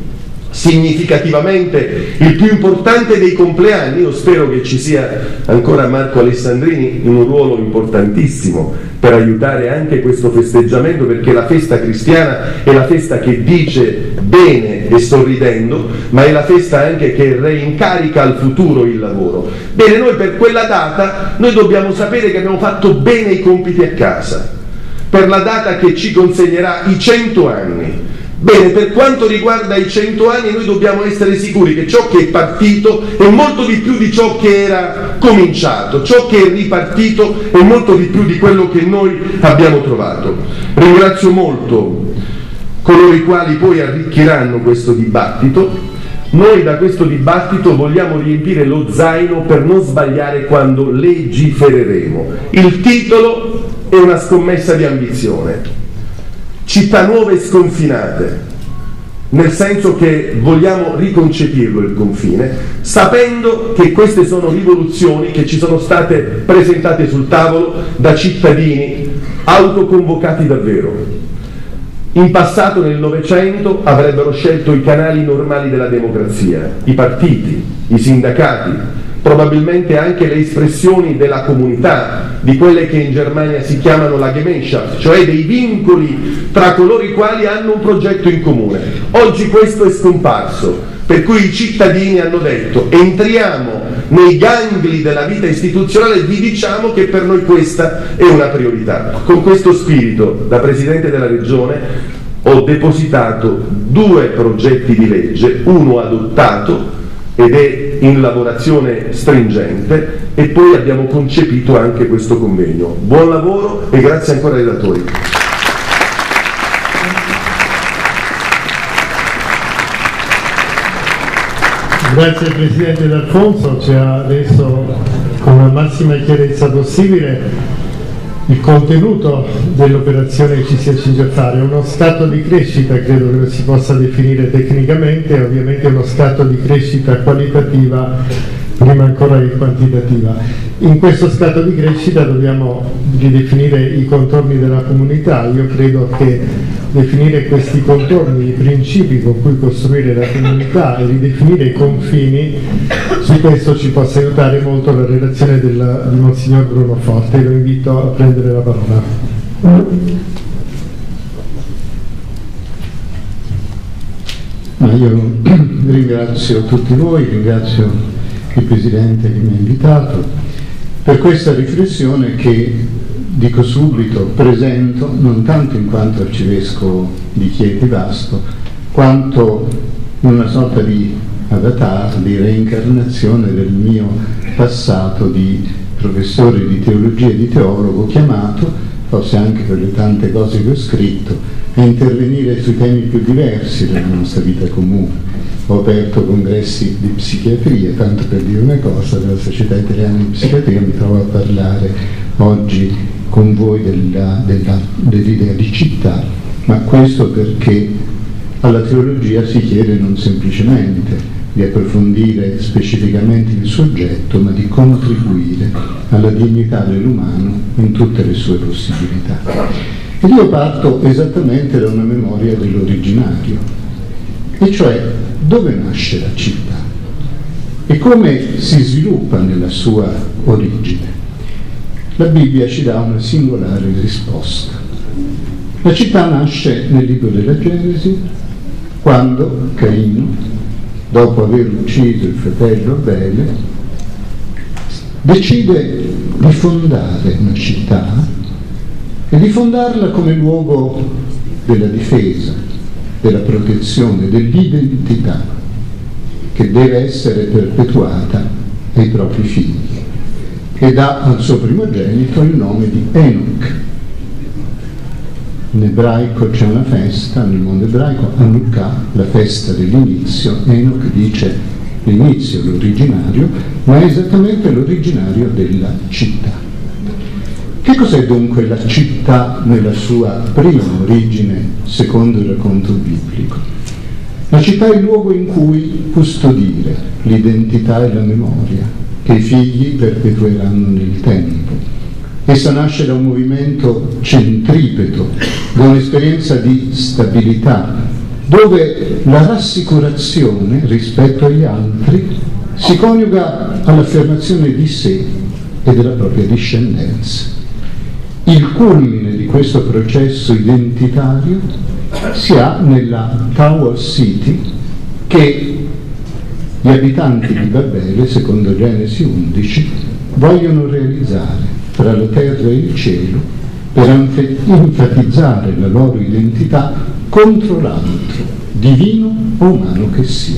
significativamente il più importante dei compleanni. Io spero che ci sia ancora Marco Alessandrini in un ruolo importantissimo per aiutare anche questo festeggiamento, perché la festa cristiana è la festa che dice bene e sorridendo, ma è la festa anche che reincarica al futuro il lavoro. Bene, noi per quella data noi dobbiamo sapere che abbiamo fatto bene i compiti a casa, per la data che ci consegnerà i 100 anni. Bene, per quanto riguarda i 100 anni noi dobbiamo essere sicuri che ciò che è partito è molto di più di ciò che era cominciato, ciò che è ripartito è molto di più di quello che noi abbiamo trovato. Ringrazio molto coloro i quali poi arricchiranno questo dibattito. Noi da questo dibattito vogliamo riempire lo zaino per non sbagliare quando legifereremo. Il titolo è una scommessa di ambizione. Città nuove e sconfinate, nel senso che vogliamo riconcepirlo il confine, sapendo che queste sono rivoluzioni che ci sono state presentate sul tavolo da cittadini autoconvocati davvero. In passato, nel Novecento, avrebbero scelto i canali normali della democrazia, i partiti, i sindacati, probabilmente anche le espressioni della comunità, di quelle che in Germania si chiamano la Gemeinschaft, cioè dei vincoli tra coloro i quali hanno un progetto in comune. Oggi questo è scomparso, per cui i cittadini hanno detto: entriamo nei gangli della vita istituzionale e vi diciamo che per noi questa è una priorità. Con questo spirito, da Presidente della Regione, ho depositato 2 progetti di legge, uno adottato ed è in lavorazione stringente, e poi abbiamo concepito anche questo convegno. Buon lavoro e grazie ancora ai relatori. Grazie Presidente D'Alfonso, ci ha adesso con la massima chiarezza possibile il contenuto dell'operazione che ci si accinge a fare. È uno scatto di crescita, credo che lo si possa definire tecnicamente, ovviamente è uno scatto di crescita qualitativa prima ancora che quantitativa. In questo scatto di crescita dobbiamo ridefinire i contorni della comunità. Io credo che definire questi contorni, i principi con cui costruire la comunità e ridefinire i confini, su questo ci possa aiutare molto la relazione di Monsignor Bruno Forte. Lo invito a prendere la parola. Io ringrazio tutti voi, ringrazio il Presidente che mi ha invitato per questa riflessione che, dico subito, presento non tanto in quanto arcivescovo di Chieti Vasto, quanto in una sorta di avatar, di reincarnazione del mio passato di professore di teologia e di teologo, chiamato, forse anche per le tante cose che ho scritto, a intervenire sui temi più diversi della nostra vita comune. Ho aperto congressi di psichiatria, tanto per dire una cosa, della Società Italiana di Psichiatria. Mi trovo a parlare oggi con voi dell'idea di città, ma questo perché alla teologia si chiede non semplicemente di approfondire specificamente il soggetto, ma di contribuire alla dignità dell'umano in tutte le sue possibilità. Ed io parto esattamente da una memoria dell'originario, e cioè dove nasce la città e come si sviluppa nella sua origine. La Bibbia ci dà una singolare risposta. La città nasce nel libro della Genesi, quando Caino, dopo aver ucciso il fratello Abele, decide di fondare una città e di fondarla come luogo della difesa, della protezione, dell'identità che deve essere perpetuata ai propri figli, e dà al suo primogenito il nome di Enoch. In ebraico c'è una festa, nel mondo ebraico, Hanukkah, la festa dell'inizio. Enoch dice l'inizio, l'originario, ma è esattamente l'originario della città. Che cos'è dunque la città nella sua prima origine, secondo il racconto biblico? La città è il luogo in cui custodire l'identità e la memoria che i figli perpetueranno nel tempo. Essa nasce da un movimento centripeto, da un'esperienza di stabilità, dove la rassicurazione rispetto agli altri si coniuga all'affermazione di sé e della propria discendenza. Il culmine di questo processo identitario si ha nella Tower City che gli abitanti di Babele, secondo Genesi 11, vogliono realizzare tra la terra e il cielo per enfatizzare la loro identità contro l'altro, divino o umano che sia.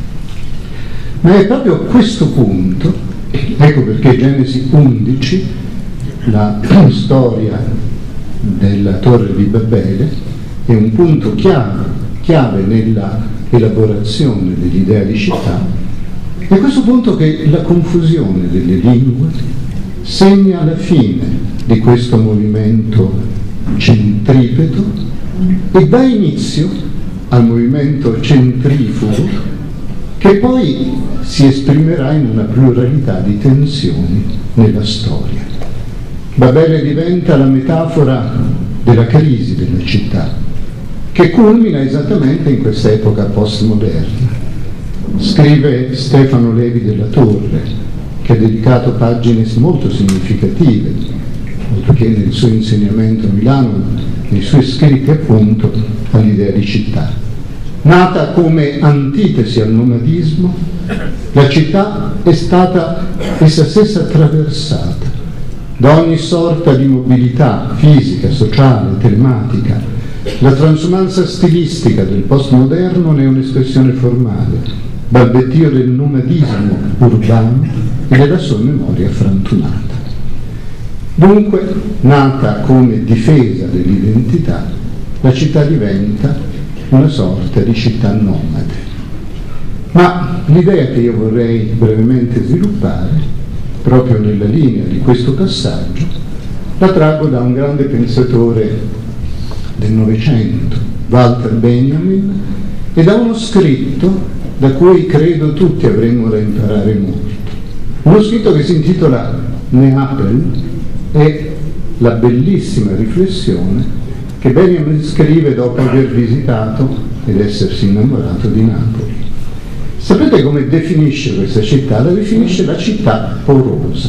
Ma è proprio a questo punto, ecco perché Genesi 11, la storia della torre di Babele, è un punto chiave nella elaborazione dell'idea di città. È a questo punto che la confusione delle lingue segna la fine di questo movimento centripeto e dà inizio al movimento centrifugo, che poi si esprimerà in una pluralità di tensioni nella storia. Babele diventa la metafora della crisi della città, che culmina esattamente in quest'epoca postmoderna. Scrive Stefano Levi della Torre, che ha dedicato pagine molto significative, perché nel suo insegnamento a Milano, nei suoi scritti appunto, all'idea di città. Nata come antitesi al nomadismo, la città è stata essa stessa attraversata da ogni sorta di mobilità fisica, sociale, telematica, La transumanza stilistica del postmoderno ne è un'espressione formale, balbettio del nomadismo urbano e della sua memoria frantumata. Dunque, nata come difesa dell'identità, la città diventa una sorta di città nomade. Ma l'idea che io vorrei brevemente sviluppare, proprio nella linea di questo passaggio, la traggo da un grande pensatore del Novecento, Walter Benjamin, e da uno scritto da cui credo tutti avremmo da imparare molto. Uno scritto che si intitola Neapel è la bellissima riflessione che Benjamin scrive dopo aver visitato ed essersi innamorato di Napoli. Sapete come definisce questa città? La definisce la città porosa.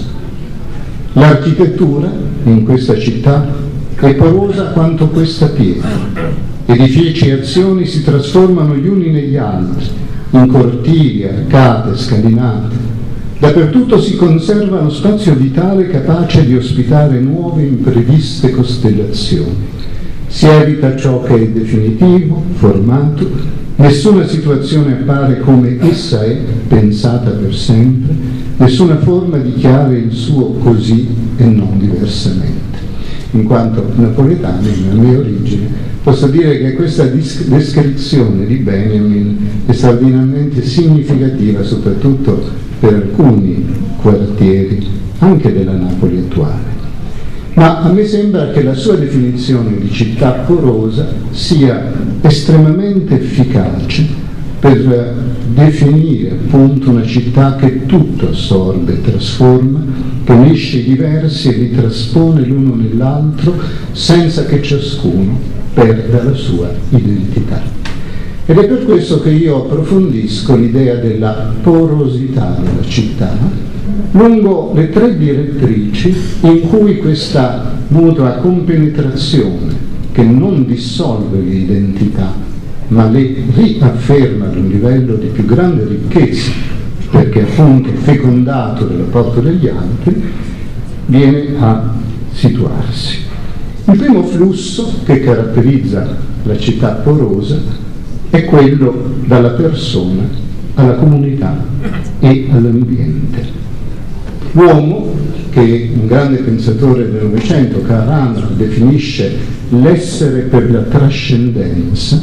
L'architettura in questa città è porosa quanto questa pietra. Edifici e azioni si trasformano gli uni negli altri, in cortili, arcate, scalinate. Dappertutto si conserva lo spazio vitale capace di ospitare nuove impreviste costellazioni. Si evita ciò che è definitivo, formato, nessuna situazione appare come essa è, pensata per sempre, nessuna forma dichiara il suo così e non diversamente. In quanto napoletano, nella mia origine, posso dire che questa descrizione di Benjamin è straordinariamente significativa, soprattutto per alcuni quartieri, anche della Napoli attuale. Ma a me sembra che la sua definizione di città porosa sia estremamente efficace per definire appunto una città che tutto assorbe, trasforma, che unisce i diversi e li traspone l'uno nell'altro senza che ciascuno perda la sua identità. Ed è per questo che io approfondisco l'idea della porosità della città lungo le tre direttrici in cui questa mutua compenetrazione, che non dissolve le identità ma le riafferma ad un livello di più grande ricchezza, perché appunto fecondato dall'apporto degli altri, viene a situarsi. Il primo flusso che caratterizza la città porosa è quello dalla persona alla comunità e all'ambiente. L'uomo, che un grande pensatore del Novecento, Karl Rahner, definisce l'essere per la trascendenza,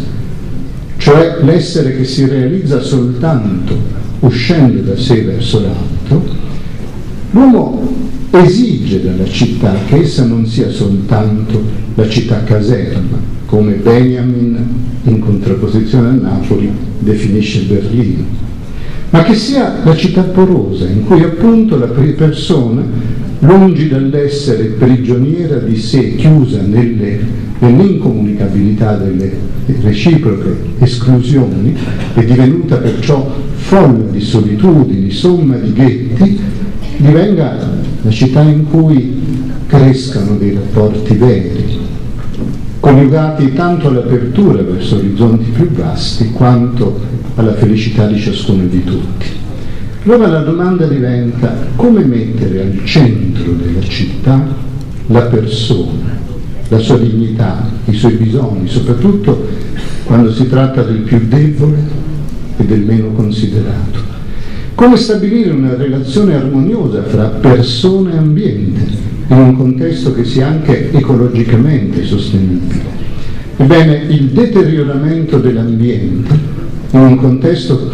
cioè l'essere che si realizza soltanto uscendo da sé verso l'altro, l'uomo esige dalla città che essa non sia soltanto la città caserma, come Benjamin, in contrapposizione a Napoli, definisce Berlino, ma che sia la città porosa, in cui appunto la persona, lungi dall'essere prigioniera di sé, chiusa nell'incomunicabilità delle reciproche esclusioni, è divenuta perciò folla di solitudini, somma di ghetti, divenga la città in cui crescano dei rapporti veri, coniugati tanto all'apertura verso orizzonti più vasti quanto alla felicità di ciascuno di tutti. Allora la domanda diventa: come mettere al centro della città la persona, la sua dignità, i suoi bisogni, soprattutto quando si tratta del più debole e del meno considerato? Come stabilire una relazione armoniosa fra persona e ambiente in un contesto che sia anche ecologicamente sostenibile? Ebbene, il deterioramento dell'ambiente in un contesto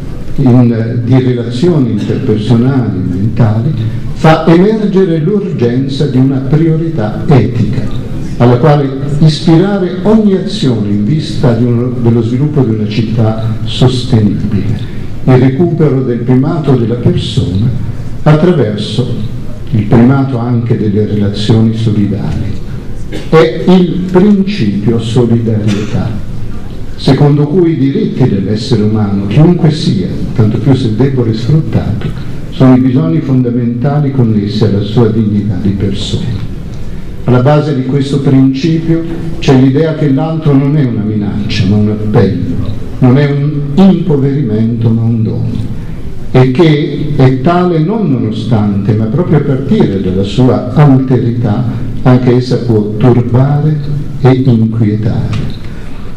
di relazioni interpersonali, ambientali, fa emergere l'urgenza di una priorità etica, alla quale ispirare ogni azione in vista dello sviluppo di una città sostenibile, il recupero del primato della persona attraverso il primato anche delle relazioni solidali. È il principio solidarietà, secondo cui i diritti dell'essere umano, chiunque sia, tanto più se debole e sfruttato, sono i bisogni fondamentali connessi alla sua dignità di persona. Alla base di questo principio c'è l'idea che l'altro non è una minaccia, ma un appello, non è un impoverimento, ma un dono, e che è tale non nonostante, ma proprio a partire dalla sua alterità, anche essa può turbare e inquietare.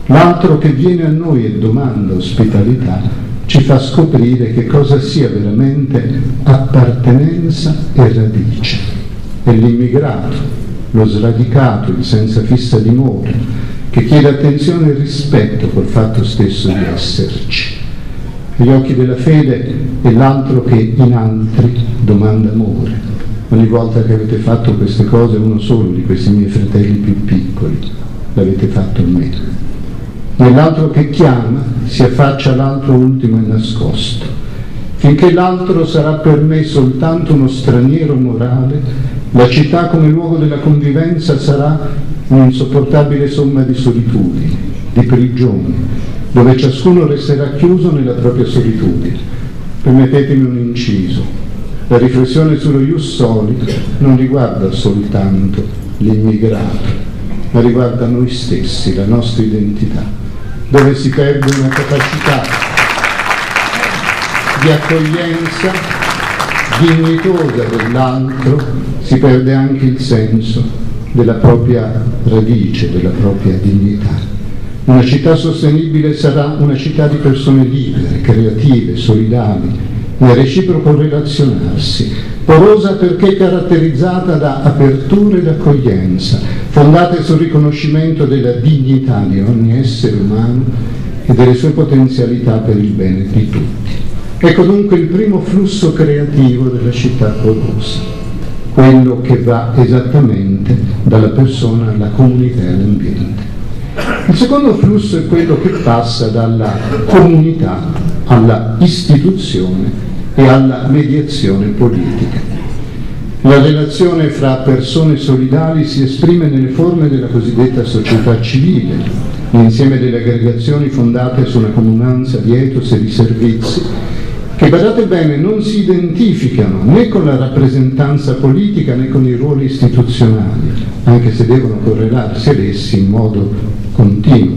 L'altro che viene a noi e domanda ospitalità ci fa scoprire che cosa sia veramente appartenenza e radice. È l'immigrato, lo sradicato, il senza fissa dimora, che chiede attenzione e rispetto col fatto stesso di esserci. Agli occhi della fede è l'altro che in altri domanda amore. Ogni volta che avete fatto queste cose, uno solo di questi miei fratelli più piccoli l'avete fatto a me. Nell'altro che chiama si affaccia l'altro ultimo e nascosto. Finché l'altro sarà per me soltanto uno straniero morale, la città come luogo della convivenza sarà un'insopportabile somma di solitudini, di prigioni, dove ciascuno resterà chiuso nella propria solitudine. Permettetemi un inciso. La riflessione sullo ius soli non riguarda soltanto l'immigrato, ma riguarda noi stessi, la nostra identità, dove si perde una capacità di accoglienza dignitosa dell'altro, si perde anche il senso della propria radice, della propria dignità. Una città sostenibile sarà una città di persone libere, creative, solidali, nel reciproco relazionarsi, porosa perché caratterizzata da apertura ed accoglienza, fondate sul riconoscimento della dignità di ogni essere umano e delle sue potenzialità per il bene di tutti. Ecco dunque il primo flusso creativo della città porosa, quello che va esattamente dalla persona alla comunità e all'ambiente. Il secondo flusso è quello che passa dalla comunità alla istituzione e alla mediazione politica. La relazione fra persone solidali si esprime nelle forme della cosiddetta società civile, l'insieme delle aggregazioni fondate su una comunanza di ethos e di servizi, che, badate bene, non si identificano né con la rappresentanza politica né con i ruoli istituzionali, anche se devono correlarsi ad essi in modo continuo,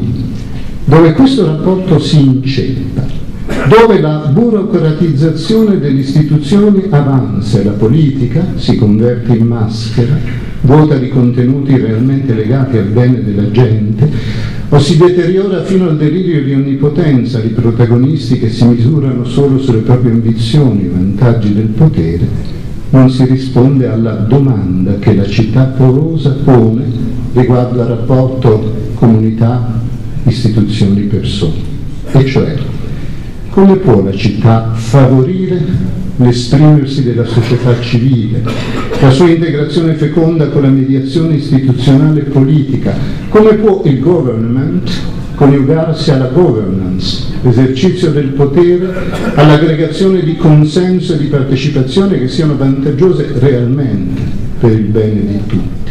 dove questo rapporto si inceppa, dove la burocratizzazione delle istituzioni avanza e la politica si converte in maschera, vuota di contenuti realmente legati al bene della gente, o si deteriora fino al delirio di onnipotenza di protagonisti che si misurano solo sulle proprie ambizioni e vantaggi del potere, non si risponde alla domanda che la città porosa pone riguardo al rapporto comunità, istituzioni, persone, e cioè come può la città favorire l'esprimersi della società civile, la sua integrazione feconda con la mediazione istituzionale e politica, come può il government coniugarsi alla governance, l'esercizio del potere, all'aggregazione di consenso e di partecipazione che siano vantaggiose realmente per il bene di tutti.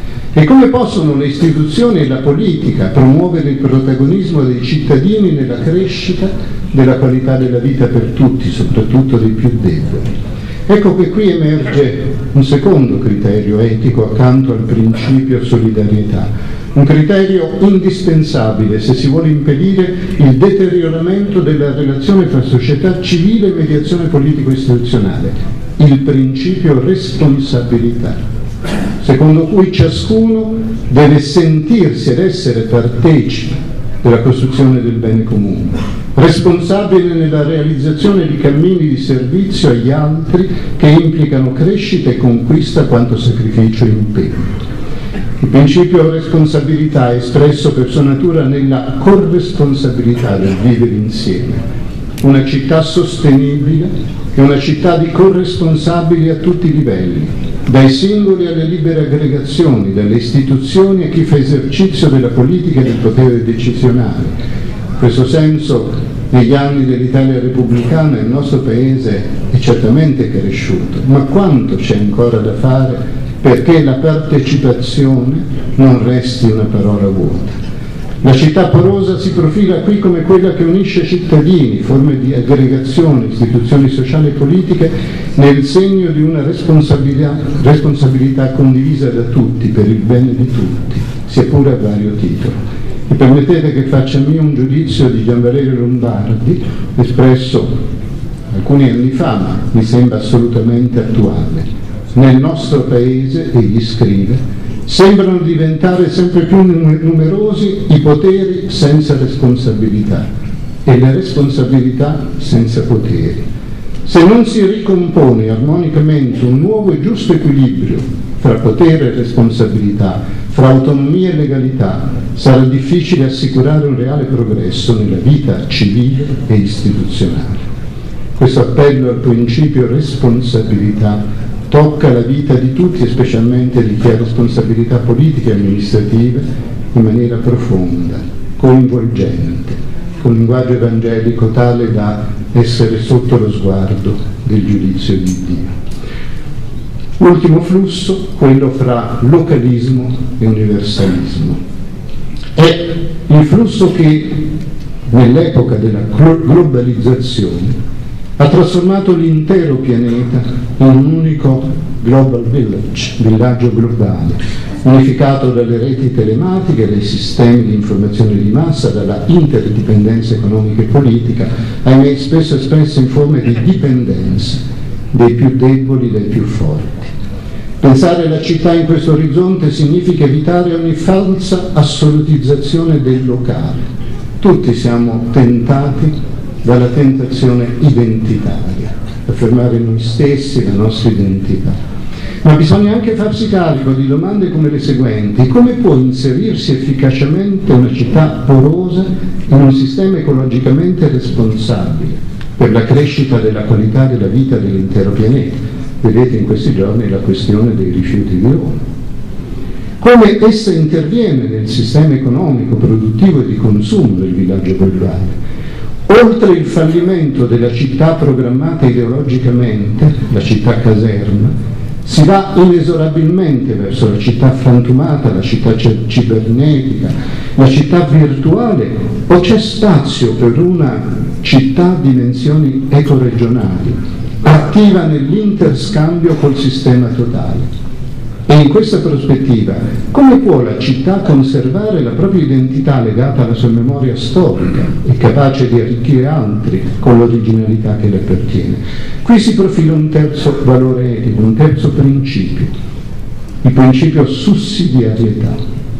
E come possono le istituzioni e la politica promuovere il protagonismo dei cittadini nella crescita della qualità della vita per tutti, soprattutto dei più deboli? Ecco che qui emerge un secondo criterio etico accanto al principio solidarietà, un criterio indispensabile se si vuole impedire il deterioramento della relazione fra società civile e mediazione politico-istituzionale, il principio responsabilità, secondo cui ciascuno deve sentirsi ed essere partecipe della costruzione del bene comune, responsabile nella realizzazione di cammini di servizio agli altri che implicano crescita e conquista quanto sacrificio e impegno. Il principio responsabilità è espresso per sua natura nella corresponsabilità del vivere insieme. Una città sostenibile è una città di corresponsabili a tutti i livelli, dai singoli alle libere aggregazioni, dalle istituzioni a chi fa esercizio della politica e del potere decisionale. In questo senso, negli anni dell'Italia repubblicana il nostro Paese è certamente cresciuto, ma quanto c'è ancora da fare perché la partecipazione non resti una parola vuota. La città porosa si profila qui come quella che unisce cittadini, forme di aggregazione, istituzioni sociali e politiche nel segno di una responsabilità condivisa da tutti per il bene di tutti, sia pure a vario titolo. Mi permettete che faccia mio un giudizio di Gian Valerio Lombardi, espresso alcuni anni fa, ma mi sembra assolutamente attuale. Nel nostro paese, egli scrive, Sembrano diventare sempre più numerosi i poteri senza responsabilità e le responsabilità senza poteri. Se non si ricompone armonicamente un nuovo e giusto equilibrio fra potere e responsabilità, fra autonomia e legalità, sarà difficile assicurare un reale progresso nella vita civile e istituzionale. Questo appello al principio responsabilità tocca la vita di tutti, specialmente di chi ha responsabilità politiche e amministrative, in maniera profonda, coinvolgente, con linguaggio evangelico tale da essere sotto lo sguardo del giudizio di Dio. L'ultimo flusso, quello fra localismo e universalismo, è il flusso che nell'epoca della globalizzazione ha trasformato l'intero pianeta in un unico global village, villaggio globale, unificato dalle reti telematiche, dai sistemi di informazione di massa, dalla interdipendenza economica e politica, ahimè spesso espressa in forme di dipendenza dei più deboli dai più forti. Pensare la città in questo orizzonte significa evitare ogni falsa assolutizzazione del locale. Tutti siamo tentati dalla tentazione identitaria, affermare noi stessi, la nostra identità. Ma bisogna anche farsi carico di domande come le seguenti: come può inserirsi efficacemente una città porosa in un sistema ecologicamente responsabile per la crescita della qualità della vita dell'intero pianeta? Vedete in questi giorni la questione dei rifiuti di Roma. Come essa interviene nel sistema economico, produttivo e di consumo del villaggio globale. Oltre il fallimento della città programmata ideologicamente, la città caserma, si va inesorabilmente verso la città frantumata, la città cibernetica, la città virtuale, o c'è spazio per una città a dimensioni ecoregionali, attiva nell'interscambio col sistema totale? E in questa prospettiva, come può la città conservare la propria identità legata alla sua memoria storica e capace di arricchire altri con l'originalità che le appartiene? Qui si profila un terzo valore etico, un terzo principio, il principio sussidiarietà.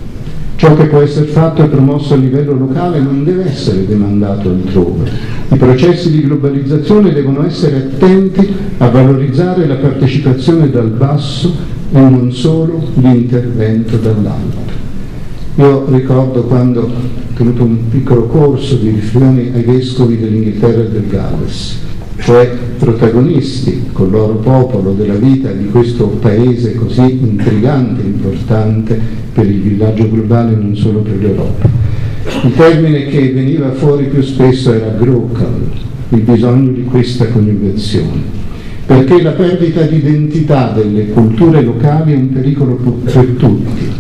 Ciò che può essere fatto e promosso a livello locale non deve essere demandato altrove. I processi di globalizzazione devono essere attenti a valorizzare la partecipazione dal basso e non solo l'intervento dall'alto. Io ricordo quando ho tenuto un piccolo corso di riflessioni ai vescovi dell'Inghilterra e del Galles, cioè protagonisti col loro popolo della vita di questo paese così intrigante e importante per il villaggio globale e non solo per l'Europa. Il termine che veniva fuori più spesso era "grocal", il bisogno di questa coniugazione, perché la perdita di identità delle culture locali è un pericolo per tutti.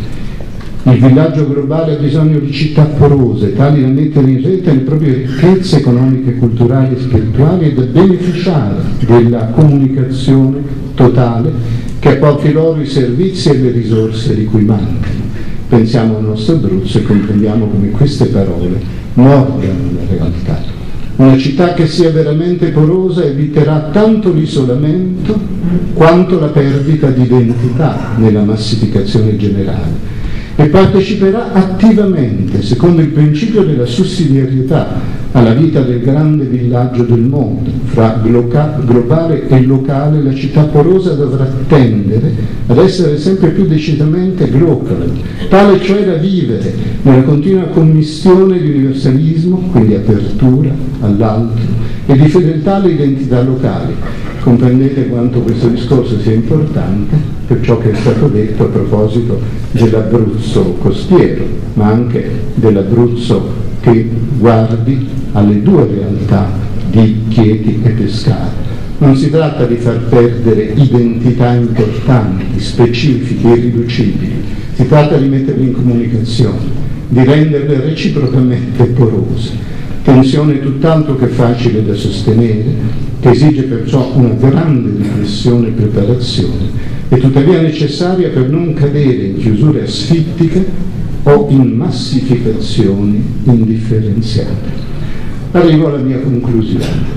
Il villaggio globale ha bisogno di città porose, tali da mettere in rete le proprie ricchezze economiche, culturali e spirituali e da beneficiare della comunicazione totale che apporti loro i servizi e le risorse di cui mancano. Pensiamo al nostro Abruzzo e comprendiamo come queste parole mordano la realtà. Una città che sia veramente porosa eviterà tanto l'isolamento quanto la perdita di identità nella massificazione generale e parteciperà attivamente, secondo il principio della sussidiarietà, alla vita del grande villaggio del mondo. Fra globale e locale la città porosa dovrà tendere ad essere sempre più decisamente global, tale cioè da vivere nella continua commistione di universalismo, quindi apertura all'altro, e di fedeltà alle identità locali. Comprendete quanto questo discorso sia importante per ciò che è stato detto a proposito dell'Abruzzo costiero, ma anche dell'Abruzzo che guardi alle due realtà di Chieti e Pescara. Non si tratta di far perdere identità importanti, specifiche, irriducibili, si tratta di metterle in comunicazione, di renderle reciprocamente porose. Tensione tutt'altro che facile da sostenere, che esige perciò una grande riflessione e preparazione, e tuttavia necessaria per non cadere in chiusure asfittiche o in massificazioni indifferenziate. Arrivo alla mia conclusione.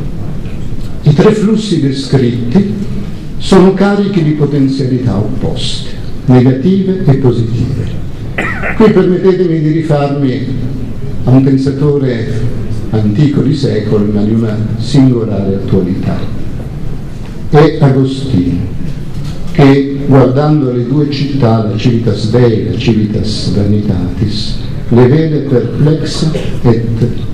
I tre flussi descritti sono carichi di potenzialità opposte. negative e positive. Qui permettetemi di rifarmi a un pensatore antico di secoli, ma di una singolare attualità. È Agostino, che guardando le due città, la Civitas Dei e la Civitas Vanitatis, le vede perplexe et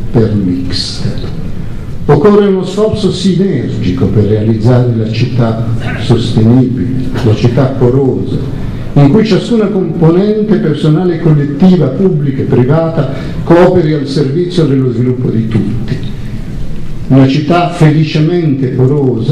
permixte. Occorre uno sforzo sinergico per realizzare la città sostenibile, la città porosa, in cui ciascuna componente personale e collettiva, pubblica e privata, cooperi al servizio dello sviluppo di tutti. Una città felicemente porosa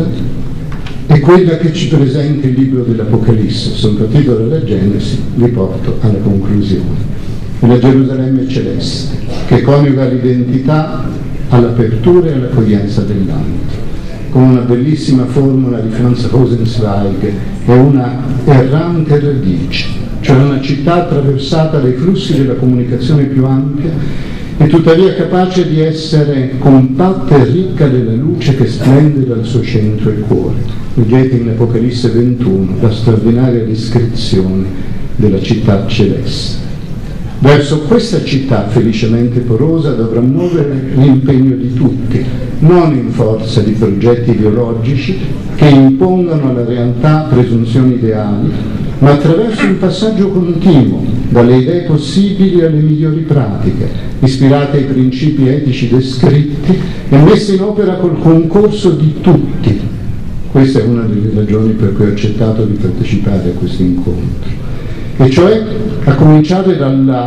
è quella che ci presenta il libro dell'Apocalisse. Sono partito dalla Genesi, vi porto alla conclusione. È la Gerusalemme celeste, che coniuga l'identità all'apertura e all'accoglienza dell'altro, con una bellissima formula di Franz Rosenzweig e una errante radice, cioè una città attraversata dai flussi della comunicazione più ampia e tuttavia capace di essere compatta e ricca della luce che splende dal suo centro e cuore. Leggete in Apocalisse 21 la straordinaria descrizione della città celeste. Verso questa città felicemente porosa dovrà muovere l'impegno di tutti, non in forza di progetti ideologici che impongano alla realtà presunzioni ideali, ma attraverso un passaggio continuo dalle idee possibili alle migliori pratiche, ispirate ai principi etici descritti e messe in opera col concorso di tutti. Questa è una delle ragioni per cui ho accettato di partecipare a questo incontro. E cioè a cominciare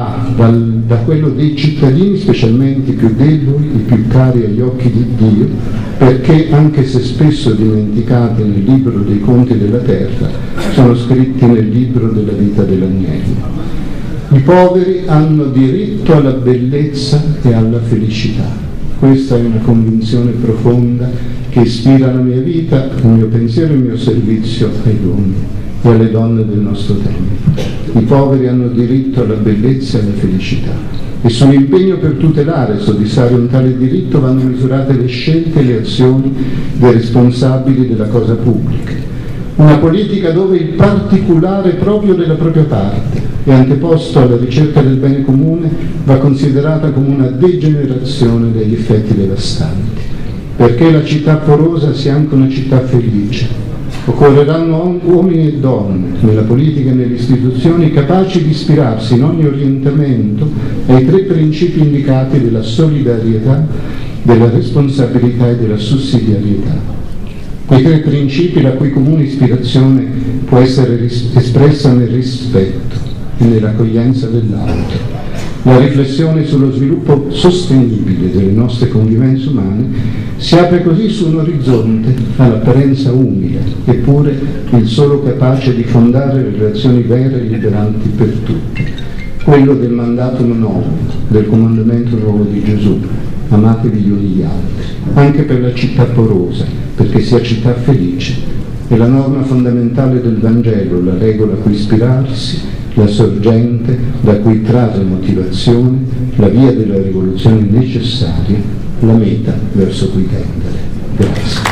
da quello dei cittadini, specialmente i più deboli, i più cari agli occhi di Dio, perché anche se spesso dimenticati nel libro dei conti della terra, sono scritti nel libro della vita dell'agnello. I poveri hanno diritto alla bellezza e alla felicità. Questa è una convinzione profonda che ispira la mia vita, il mio pensiero e il mio servizio ai uomini e alle donne del nostro tempo. I poveri hanno diritto alla bellezza e alla felicità e sull'impegno per tutelare e soddisfare un tale diritto vanno misurate le scelte e le azioni dei responsabili della cosa pubblica. Una politica dove il particolare proprio della propria parte e anteposto alla ricerca del bene comune va considerata come una degenerazione degli effetti devastanti. Perché la città porosa sia anche una città felice, occorreranno uomini e donne nella politica e nelle istituzioni capaci di ispirarsi in ogni orientamento ai tre principi indicati della solidarietà, della responsabilità e della sussidiarietà. Quei tre principi la cui comune ispirazione può essere espressa nel rispetto e nell'accoglienza dell'altro. La riflessione sullo sviluppo sostenibile delle nostre convivenze umane si apre così su un orizzonte all'apparenza umile, eppure il solo capace di fondare le relazioni vere e liberanti per tutti. Quello del mandato nuovo, del comandamento nuovo di Gesù: amatevi gli uni gli altri, anche per la città porosa, perché sia città felice. È la norma fondamentale del Vangelo, la regola a cui ispirarsi, la sorgente da cui trarre motivazione, la via della rivoluzione necessaria, la meta verso cui tendere. Grazie.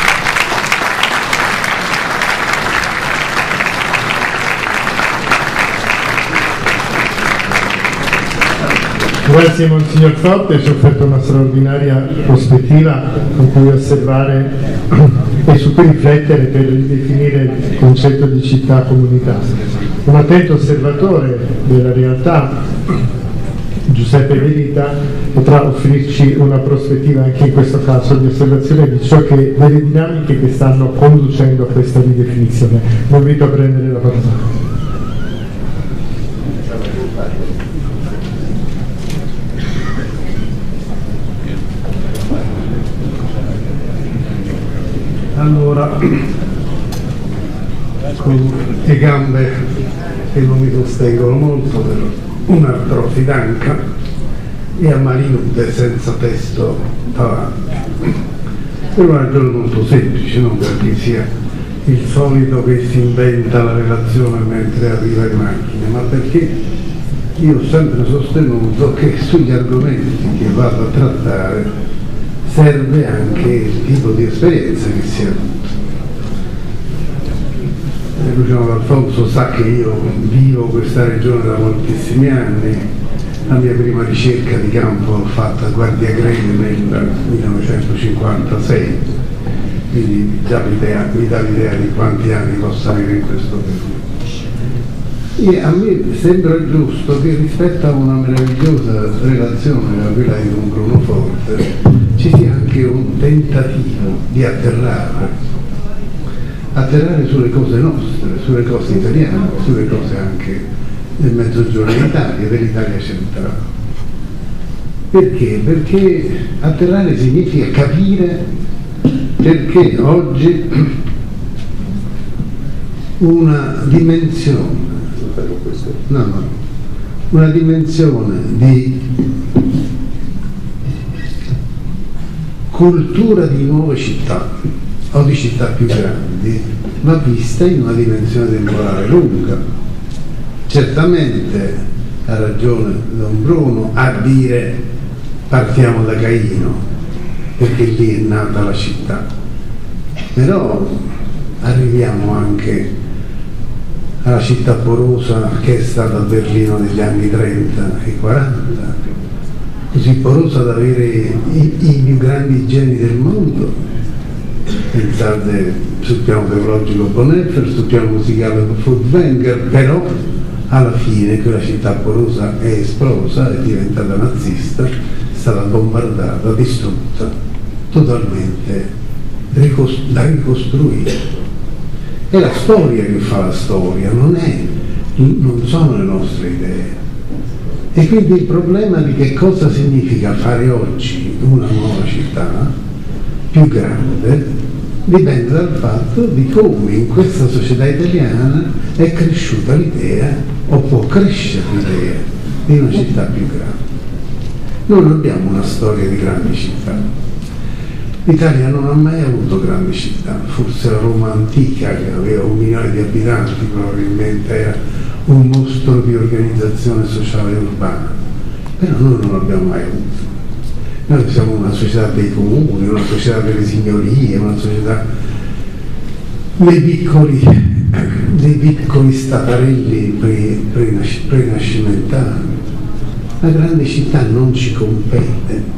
Grazie Monsignor Forte, ci ha offerto una straordinaria prospettiva con cui osservare e su cui riflettere per ridefinire il concetto di città-comunità. Un attento osservatore della realtà, Giuseppe Velita, potrà offrirci una prospettiva anche in questo caso di osservazione di ciò che, delle dinamiche che stanno conducendo a questa ridefinizione. Vi invito a prendere la parola. Allora, con le gambe che non mi sostengono molto per un'artrosi d'anca e a mani nude senza testo davanti. Per una ragione molto semplice, non perché sia il solito che si inventa la relazione mentre arriva in macchina, ma perché io ho sempre sostenuto che sugli argomenti che vado a trattare serve anche il tipo di esperienza che si ha avuto. Luciano D'Alfonso sa che io vivo questa regione da moltissimi anni. La mia prima ricerca di campo l'ho fatta a Guardia Greve nel 1956, quindi già mi dà l'idea di quanti anni posso avere in questo periodo. E a me sembra giusto che rispetto a una meravigliosa relazione a quella di Don Bruno Forte ci sia anche un tentativo di atterrare sulle cose nostre, sulle cose italiane, sulle cose anche del Mezzogiorno d'Italia, dell'Italia centrale. Perché? Perché atterrare significa capire perché oggi una dimensione di cultura di nuove città o di città più grandi va vista in una dimensione temporale lunga. Certamente ha ragione Don Bruno a dire partiamo da Caino, perché lì è nata la città, però arriviamo anche alla città porosa che è stata a Berlino negli anni 30 e 40, così porosa da avere i più grandi geni del mondo. Pensate sul piano teologico Bonhoeffer, sul piano musicale Furtwängler, però alla fine quella città porosa è esplosa, è diventata nazista, è stata bombardata, distrutta, totalmente da ricostruire. È la storia che fa la storia, non sono le nostre idee. E quindi il problema di che cosa significa fare oggi una nuova città più grande dipende dal fatto di come in questa società italiana è cresciuta l'idea o può crescere l'idea di una città più grande. Noi non abbiamo una storia di grandi città. L'Italia non ha mai avuto grandi città, forse la Roma antica che aveva 1 milione di abitanti probabilmente era un mostro di organizzazione sociale urbana, però noi non l'abbiamo mai avuto. Noi siamo una società dei comuni, una società delle signorie, una società dei piccoli staparelli prenascimentali. La grande città non ci compete.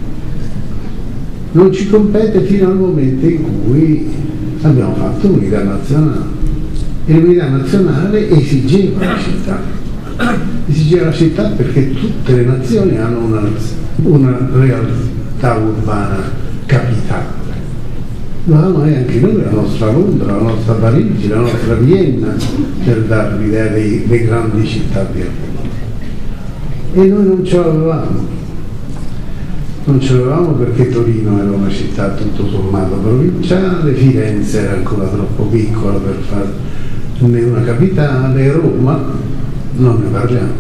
Non ci compete fino al momento in cui abbiamo fatto l'unità nazionale. E l'unità nazionale esigeva la città. Esigeva la città perché tutte le nazioni hanno una realtà urbana capitale. Dovevamo avere anche noi la nostra Londra, la nostra Parigi, la nostra Vienna per dare l'idea delle grandi città di Europa. E noi non ce l'avevamo. Non ce l'avevamo perché Torino era una città tutto sommato provinciale, Firenze era ancora troppo piccola per farne una capitale, Roma non ne parliamo.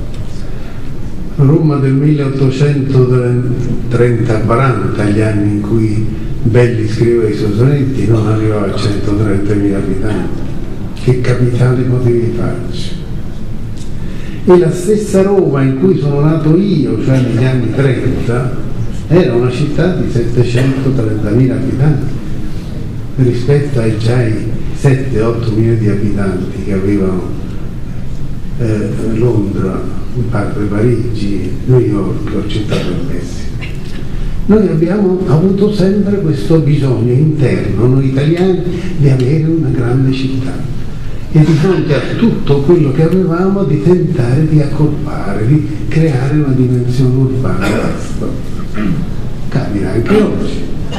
Roma del 1830-40, gli anni in cui Belli scriveva i suoi sonetti, non arrivava a 130.000 abitanti. Che capitale potevi farci? E la stessa Roma in cui sono nato io, cioè negli anni 30, era una città di 730.000 abitanti rispetto ai già 7-8 milioni di abitanti che avevano Londra, in parte Parigi, New York o città del Messico. Noi abbiamo avuto sempre questo bisogno interno, noi italiani, di avere una grande città e di fronte a tutto quello che avevamo di tentare di accorpare, di creare una dimensione urbana vasta. Capita anche oggi.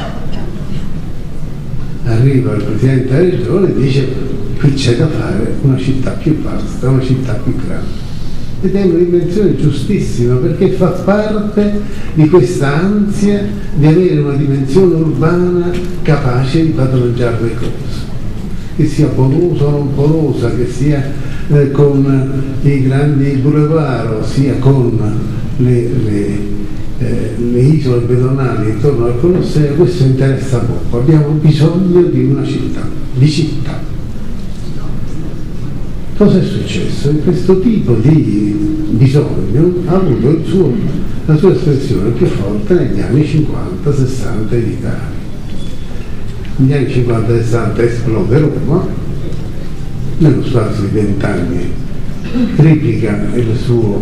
Arriva il Presidente della Regione e dice qui c'è da fare una città più vasta, una città più grande. Ed è una dimensione giustissima perché fa parte di questa ansia di avere una dimensione urbana capace di padroneggiare le cose, che sia porosa o non porosa, che sia con i grandi boulevard, sia con le isole pedonali intorno al Colosseo. Questo interessa poco. Abbiamo bisogno di una città, di città. Cosa è successo? Questo tipo di bisogno ha avuto la sua espressione più forte negli anni 50-60 in Italia. Negli anni 50-60 esplode Roma nello spazio di 20 anni triplica i suoi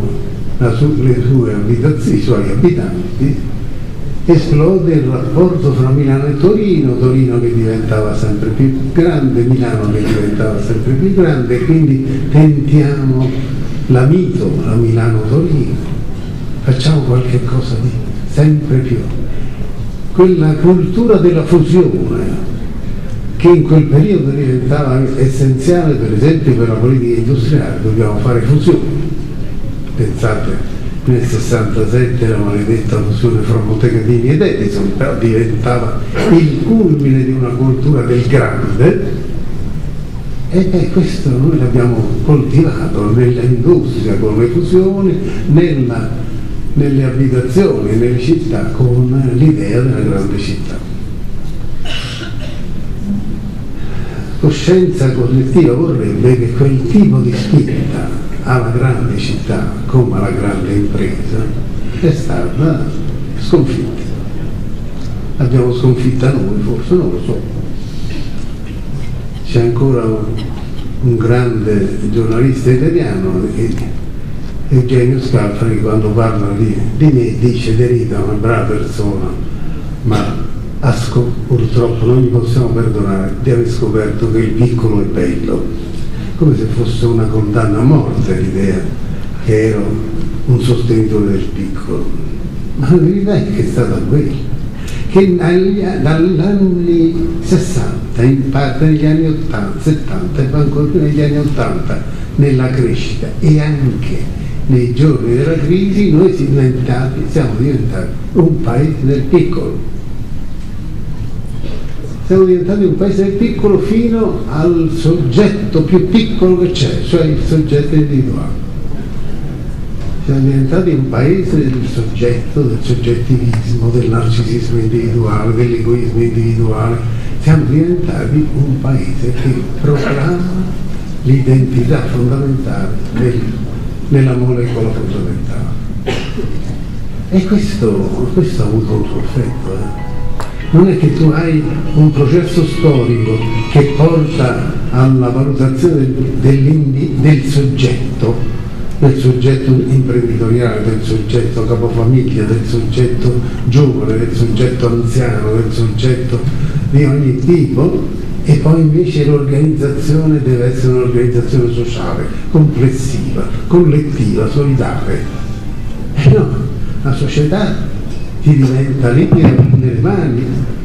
abitanti, esplode il rapporto fra Milano e Torino, Torino che diventava sempre più grande, Milano che diventava sempre più grande, e quindi tentiamo la Milano-Torino, facciamo qualche cosa di sempre più. Quella cultura della fusione che in quel periodo diventava essenziale, per esempio per la politica industriale, dobbiamo fare fusione. Pensate, nel 67 la maledetta fusione fra Montecatini ed Edison, però diventava il culmine di una cultura del grande, e questo noi l'abbiamo coltivato nell'industria con le fusioni, nelle abitazioni, nelle città, con l'idea della grande città. Coscienza collettiva vorrebbe che quel tipo di spinta alla grande città come alla grande impresa è stata sconfitta. L'abbiamo sconfitta noi, forse, non lo so. C'è ancora un grande giornalista italiano, Eugenio Scalfari, che quando parla di me dice: De Rita è una brava persona, ma purtroppo non gli possiamo perdonare di aver scoperto che il piccolo è bello, come se fosse una condanna a morte l'idea che ero un sostenitore del piccolo. Ma la verità è che è stata quella, che dagli anni 60, in parte negli anni 80, 70 e ancora più negli anni 80, nella crescita e anche nei giorni della crisi, noi siamo diventati un paese del piccolo. Siamo diventati un paese del piccolo fino al soggetto più piccolo che c'è, cioè il soggetto individuale. Siamo diventati un paese del soggetto, del soggettivismo, del narcisismo individuale, dell'egoismo individuale. Siamo diventati un paese che proclama l'identità fondamentale nella molecola fondamentale. E questo ha avuto un suo effetto. Non è che tu hai un processo storico che porta alla valutazione del soggetto imprenditoriale, del soggetto capofamiglia, del soggetto giovane, del soggetto anziano, del soggetto di ogni tipo, e poi invece l'organizzazione deve essere un'organizzazione sociale, complessiva, collettiva, solidale. No, la società ti diventa liquida nelle mani.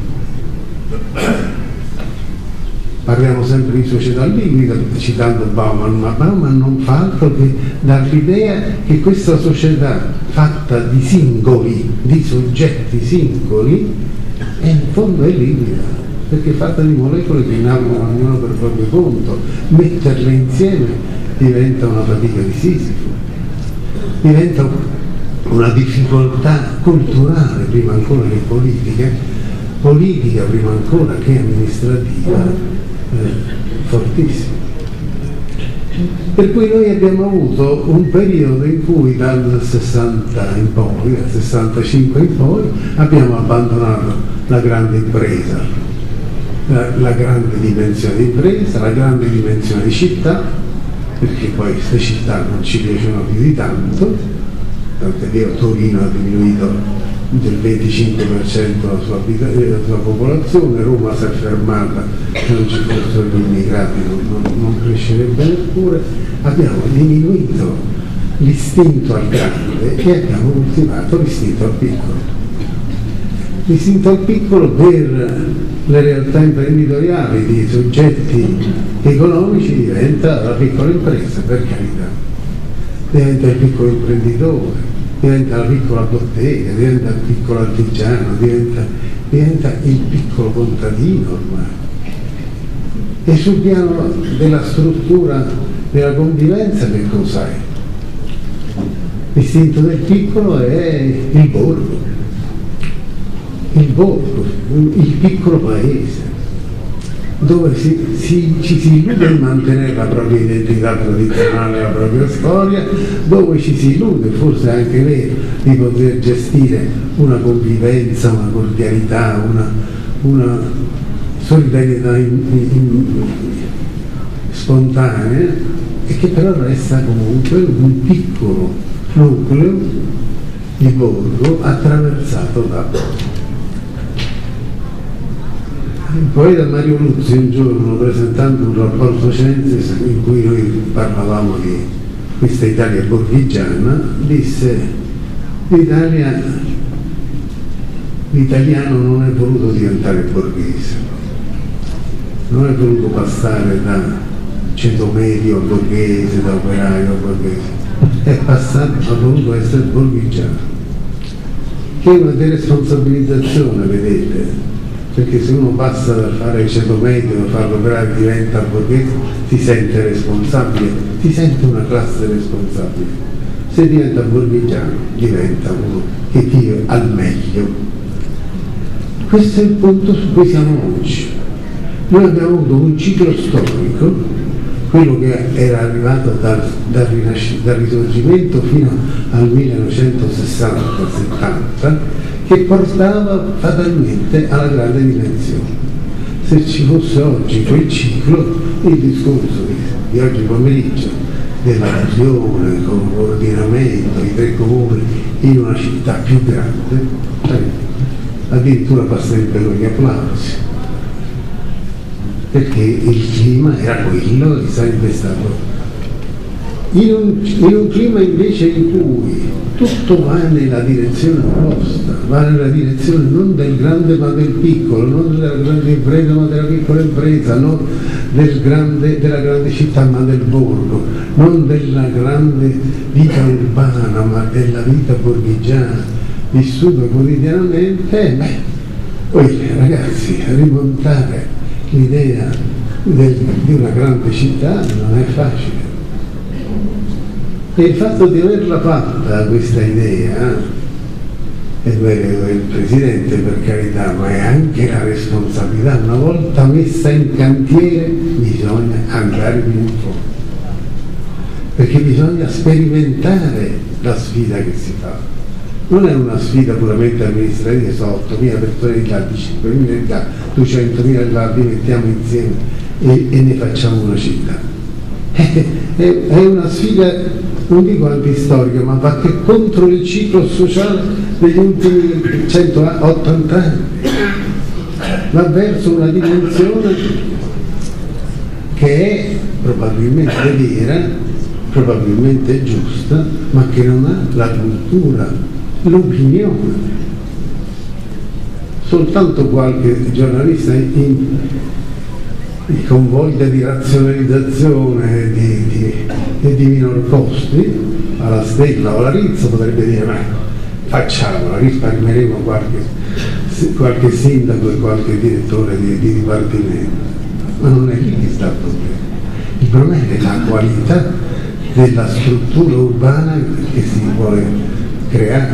Parliamo sempre di società liquida citando Bauman, ma Bauman non fa altro che dare l'idea che questa società fatta di singoli, di soggetti singoli, in fondo è liquida, perché è fatta di molecole che nascono ognuno per proprio conto. Metterle insieme diventa una fatica di Sisifo, diventa una difficoltà culturale prima ancora che politica prima ancora che amministrativa, fortissima. Per cui noi abbiamo avuto un periodo in cui dal 60 in poi, dal 65 in poi, abbiamo abbandonato la grande impresa, la grande dimensione di impresa, la grande dimensione di città, perché poi queste città non ci piacciono più di tanto. Tant'è vero, Torino ha diminuito del 25% la sua popolazione, Roma si è fermata, se non ci fossero gli immigrati non crescerebbe neppure. Abbiamo diminuito l'istinto al grande e abbiamo coltivato l'istinto al piccolo. L'istinto al piccolo per le realtà imprenditoriali di soggetti economici diventa la piccola impresa, per carità. Diventa il piccolo imprenditore, diventa la piccola bottega, diventa il piccolo artigiano, diventa il piccolo contadino ormai. E sul piano della struttura della convivenza che cos'è? L'istinto del piccolo è il borgo, il piccolo paese, dove ci si illude di mantenere la propria identità tradizionale, la propria storia, dove ci si illude, forse anche vero, di poter gestire una convivenza, una cordialità, una solidarietà spontanea e che però resta comunque un piccolo nucleo di borgo attraversato da. Il poeta Mario Luzzi un giorno, presentando un rapporto Censis in cui noi parlavamo di questa Italia borghigiana, disse: l'italiano non è voluto diventare borghese, non è voluto passare da ceto medio a borghese, da operaio a borghese, ha voluto essere borghigiano, che è una deresponsabilizzazione, vedete. Perché se uno passa dal fare il ceto medio, da farlo grave, diventa borghese, si sente responsabile, si sente una classe responsabile. Se diventa borghigiano, diventa uno che vive al meglio. Questo è il punto su cui siamo oggi. Noi abbiamo avuto un ciclo storico, quello che era arrivato dal Risorgimento fino al 1960-70, che portava fatalmente alla grande dimensione. Se ci fosse oggi quel ciclo, il discorso di oggi pomeriggio della fusione con un coordinamento di 3 comuni in una città più grande, addirittura passerebbe con gli applausi, perché il clima era quello e sarebbe stato in un clima invece in cui tutto va nella direzione opposta, va nella direzione non del grande ma del piccolo, non della grande impresa ma della piccola impresa, non della grande città ma del borgo, non della grande vita urbana ma della vita borghigiana vissuta quotidianamente. Poi ragazzi, rimontare l'idea di una grande città non è facile. E il fatto di averla fatta questa idea è vero del Presidente, per carità, ma è anche la responsabilità. Una volta messa in cantiere bisogna andare fino in fondo, perché bisogna sperimentare la sfida che si fa. Non è una sfida puramente amministrativa, sono 8.000 persone di là, 5.000 di là, 200.000 di là, li mettiamo insieme e ne facciamo una città. È una sfida, non dico antistorica, ma va che contro il ciclo sociale degli ultimi 180 anni, va verso una dimensione che è probabilmente vera, probabilmente giusta, ma che non ha la cultura, l'opinione. Soltanto qualche giornalista con voglia di razionalizzazione e di minor costi, alla Stella o alla Rizzo potrebbe dire: ma facciamola, risparmieremo qualche sindaco e qualche direttore di dipartimento. Ma non è lì che sta il problema. Il problema è la qualità della struttura urbana che si vuole creare.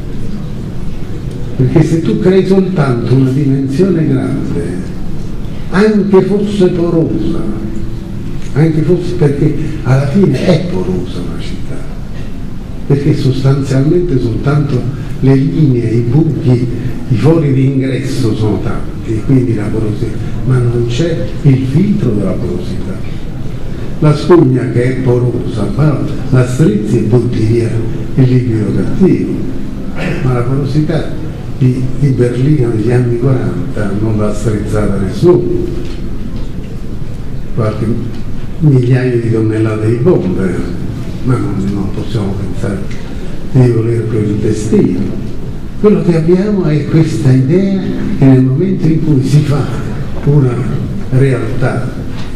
Perché se tu crei soltanto una dimensione grande, anche fosse porosa, anche fosse, perché alla fine è porosa una città, perché sostanzialmente soltanto le linee, i buchi, i fori di ingresso sono tanti, quindi la porosità, ma non c'è il filtro della porosità. La spugna che è porosa, ma la strizzi e butti via il liquido cattivo, ma la porosità di Berlino degli anni 40 non l'ha strizzata nessuno. Qualche migliaia di tonnellate di bombe, ma non possiamo pensare di voler per il destino. Quello che abbiamo è questa idea che nel momento in cui si fa una realtà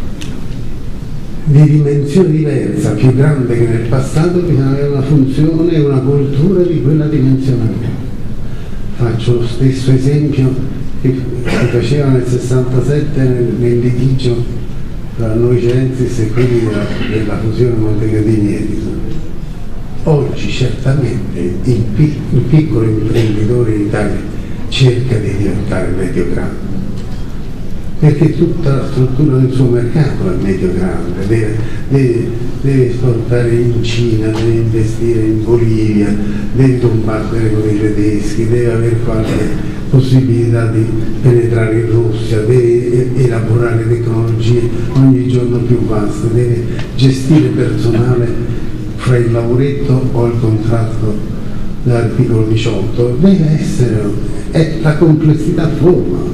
di dimensione diversa, più grande che nel passato, bisogna avere una funzione e una cultura di quella dimensione. Faccio lo stesso esempio che si faceva nel 67 nel litigio tra noi Censis e quelli della fusione Montegadini Edison. Oggi certamente il piccolo imprenditore in Italia cerca di diventare medio grande, perché tutta la struttura del suo mercato è medio-grande, deve esportare in Cina, deve investire in Bolivia, deve combattere con i tedeschi, deve avere qualche possibilità di penetrare in Russia, deve elaborare tecnologie ogni giorno più vaste, deve gestire personale fra il lavoretto o il contratto dell'articolo 18, deve essere, è la complessità forma.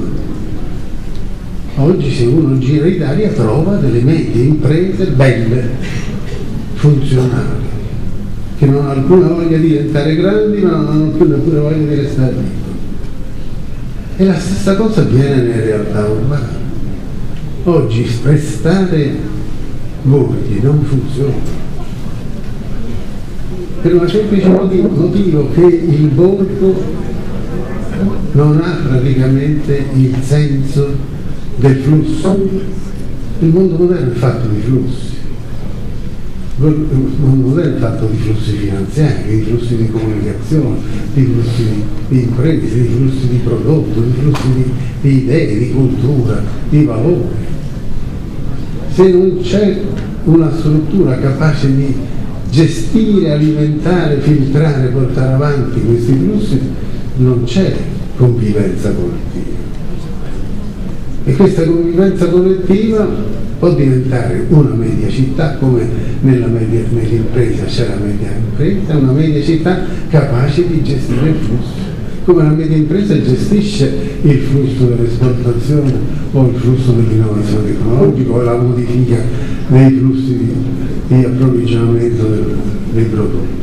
Oggi se uno gira l'Italia trova delle medie imprese belle, funzionali, che non hanno alcuna voglia di diventare grandi ma non hanno più neppure voglia di restare lì. E la stessa cosa avviene nelle realtà urbane. Oggi prestare borghi non funziona. Per un semplice motivo che il borgo non ha praticamente il senso del flusso. Il mondo moderno è fatto di flussi. Il mondo moderno è fatto di flussi finanziari, di flussi di comunicazione, di flussi di imprese, di flussi di prodotto, di flussi di idee, di cultura, di valori. Se non c'è una struttura capace di gestire, alimentare, filtrare, portare avanti questi flussi, non c'è convivenza collettiva. E questa convivenza collettiva può diventare una media città, come nella media impresa c'è la media impresa, una media città capace di gestire il flusso, come la media impresa gestisce il flusso dell'esportazione o il flusso dell'innovazione tecnologica o la modifica dei flussi di approvvigionamento dei prodotti.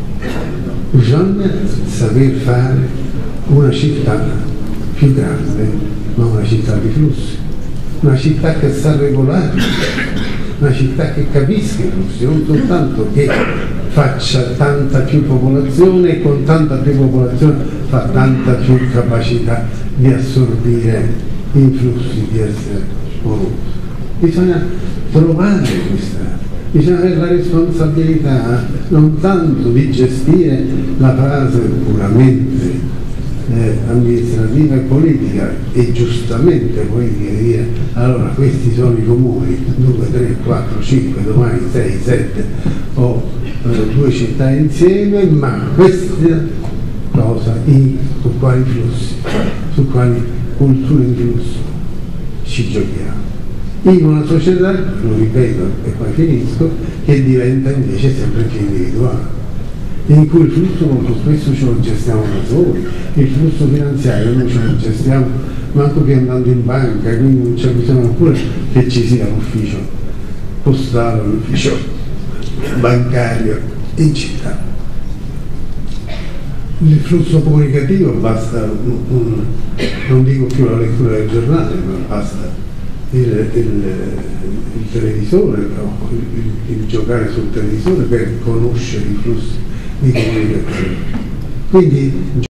Bisogna saper fare una città più grande, ma una città di flussi, una città che sa regolare, una città che capisca i flussi, non soltanto che faccia tanta più popolazione e con tanta più popolazione fa tanta più capacità di assorbire influssi, di essere moroso. Bisogna trovare questa, bisogna avere la responsabilità non tanto di gestire la fase puramente amministrativa e politica, e giustamente politica, di dire allora questi sono i comuni 2, 3, 4, 5, domani 6, 7 o 2 città insieme, ma questa cosa su quali flussi, su quali culture di flusso ci giochiamo in una società, lo ripeto e poi finisco, che diventa invece sempre più individuale, in cui il flusso molto spesso ce lo gestiamo da soli, il flusso finanziario non ce lo gestiamo manco più andando in banca, quindi non c'è bisogno neppure che ci sia l'ufficio postale, l'ufficio bancario in città. Il flusso comunicativo basta, non dico più la lettura del giornale, ma basta il televisore o il giocare sul televisore per conoscere i flussi di comunicazione. Quindi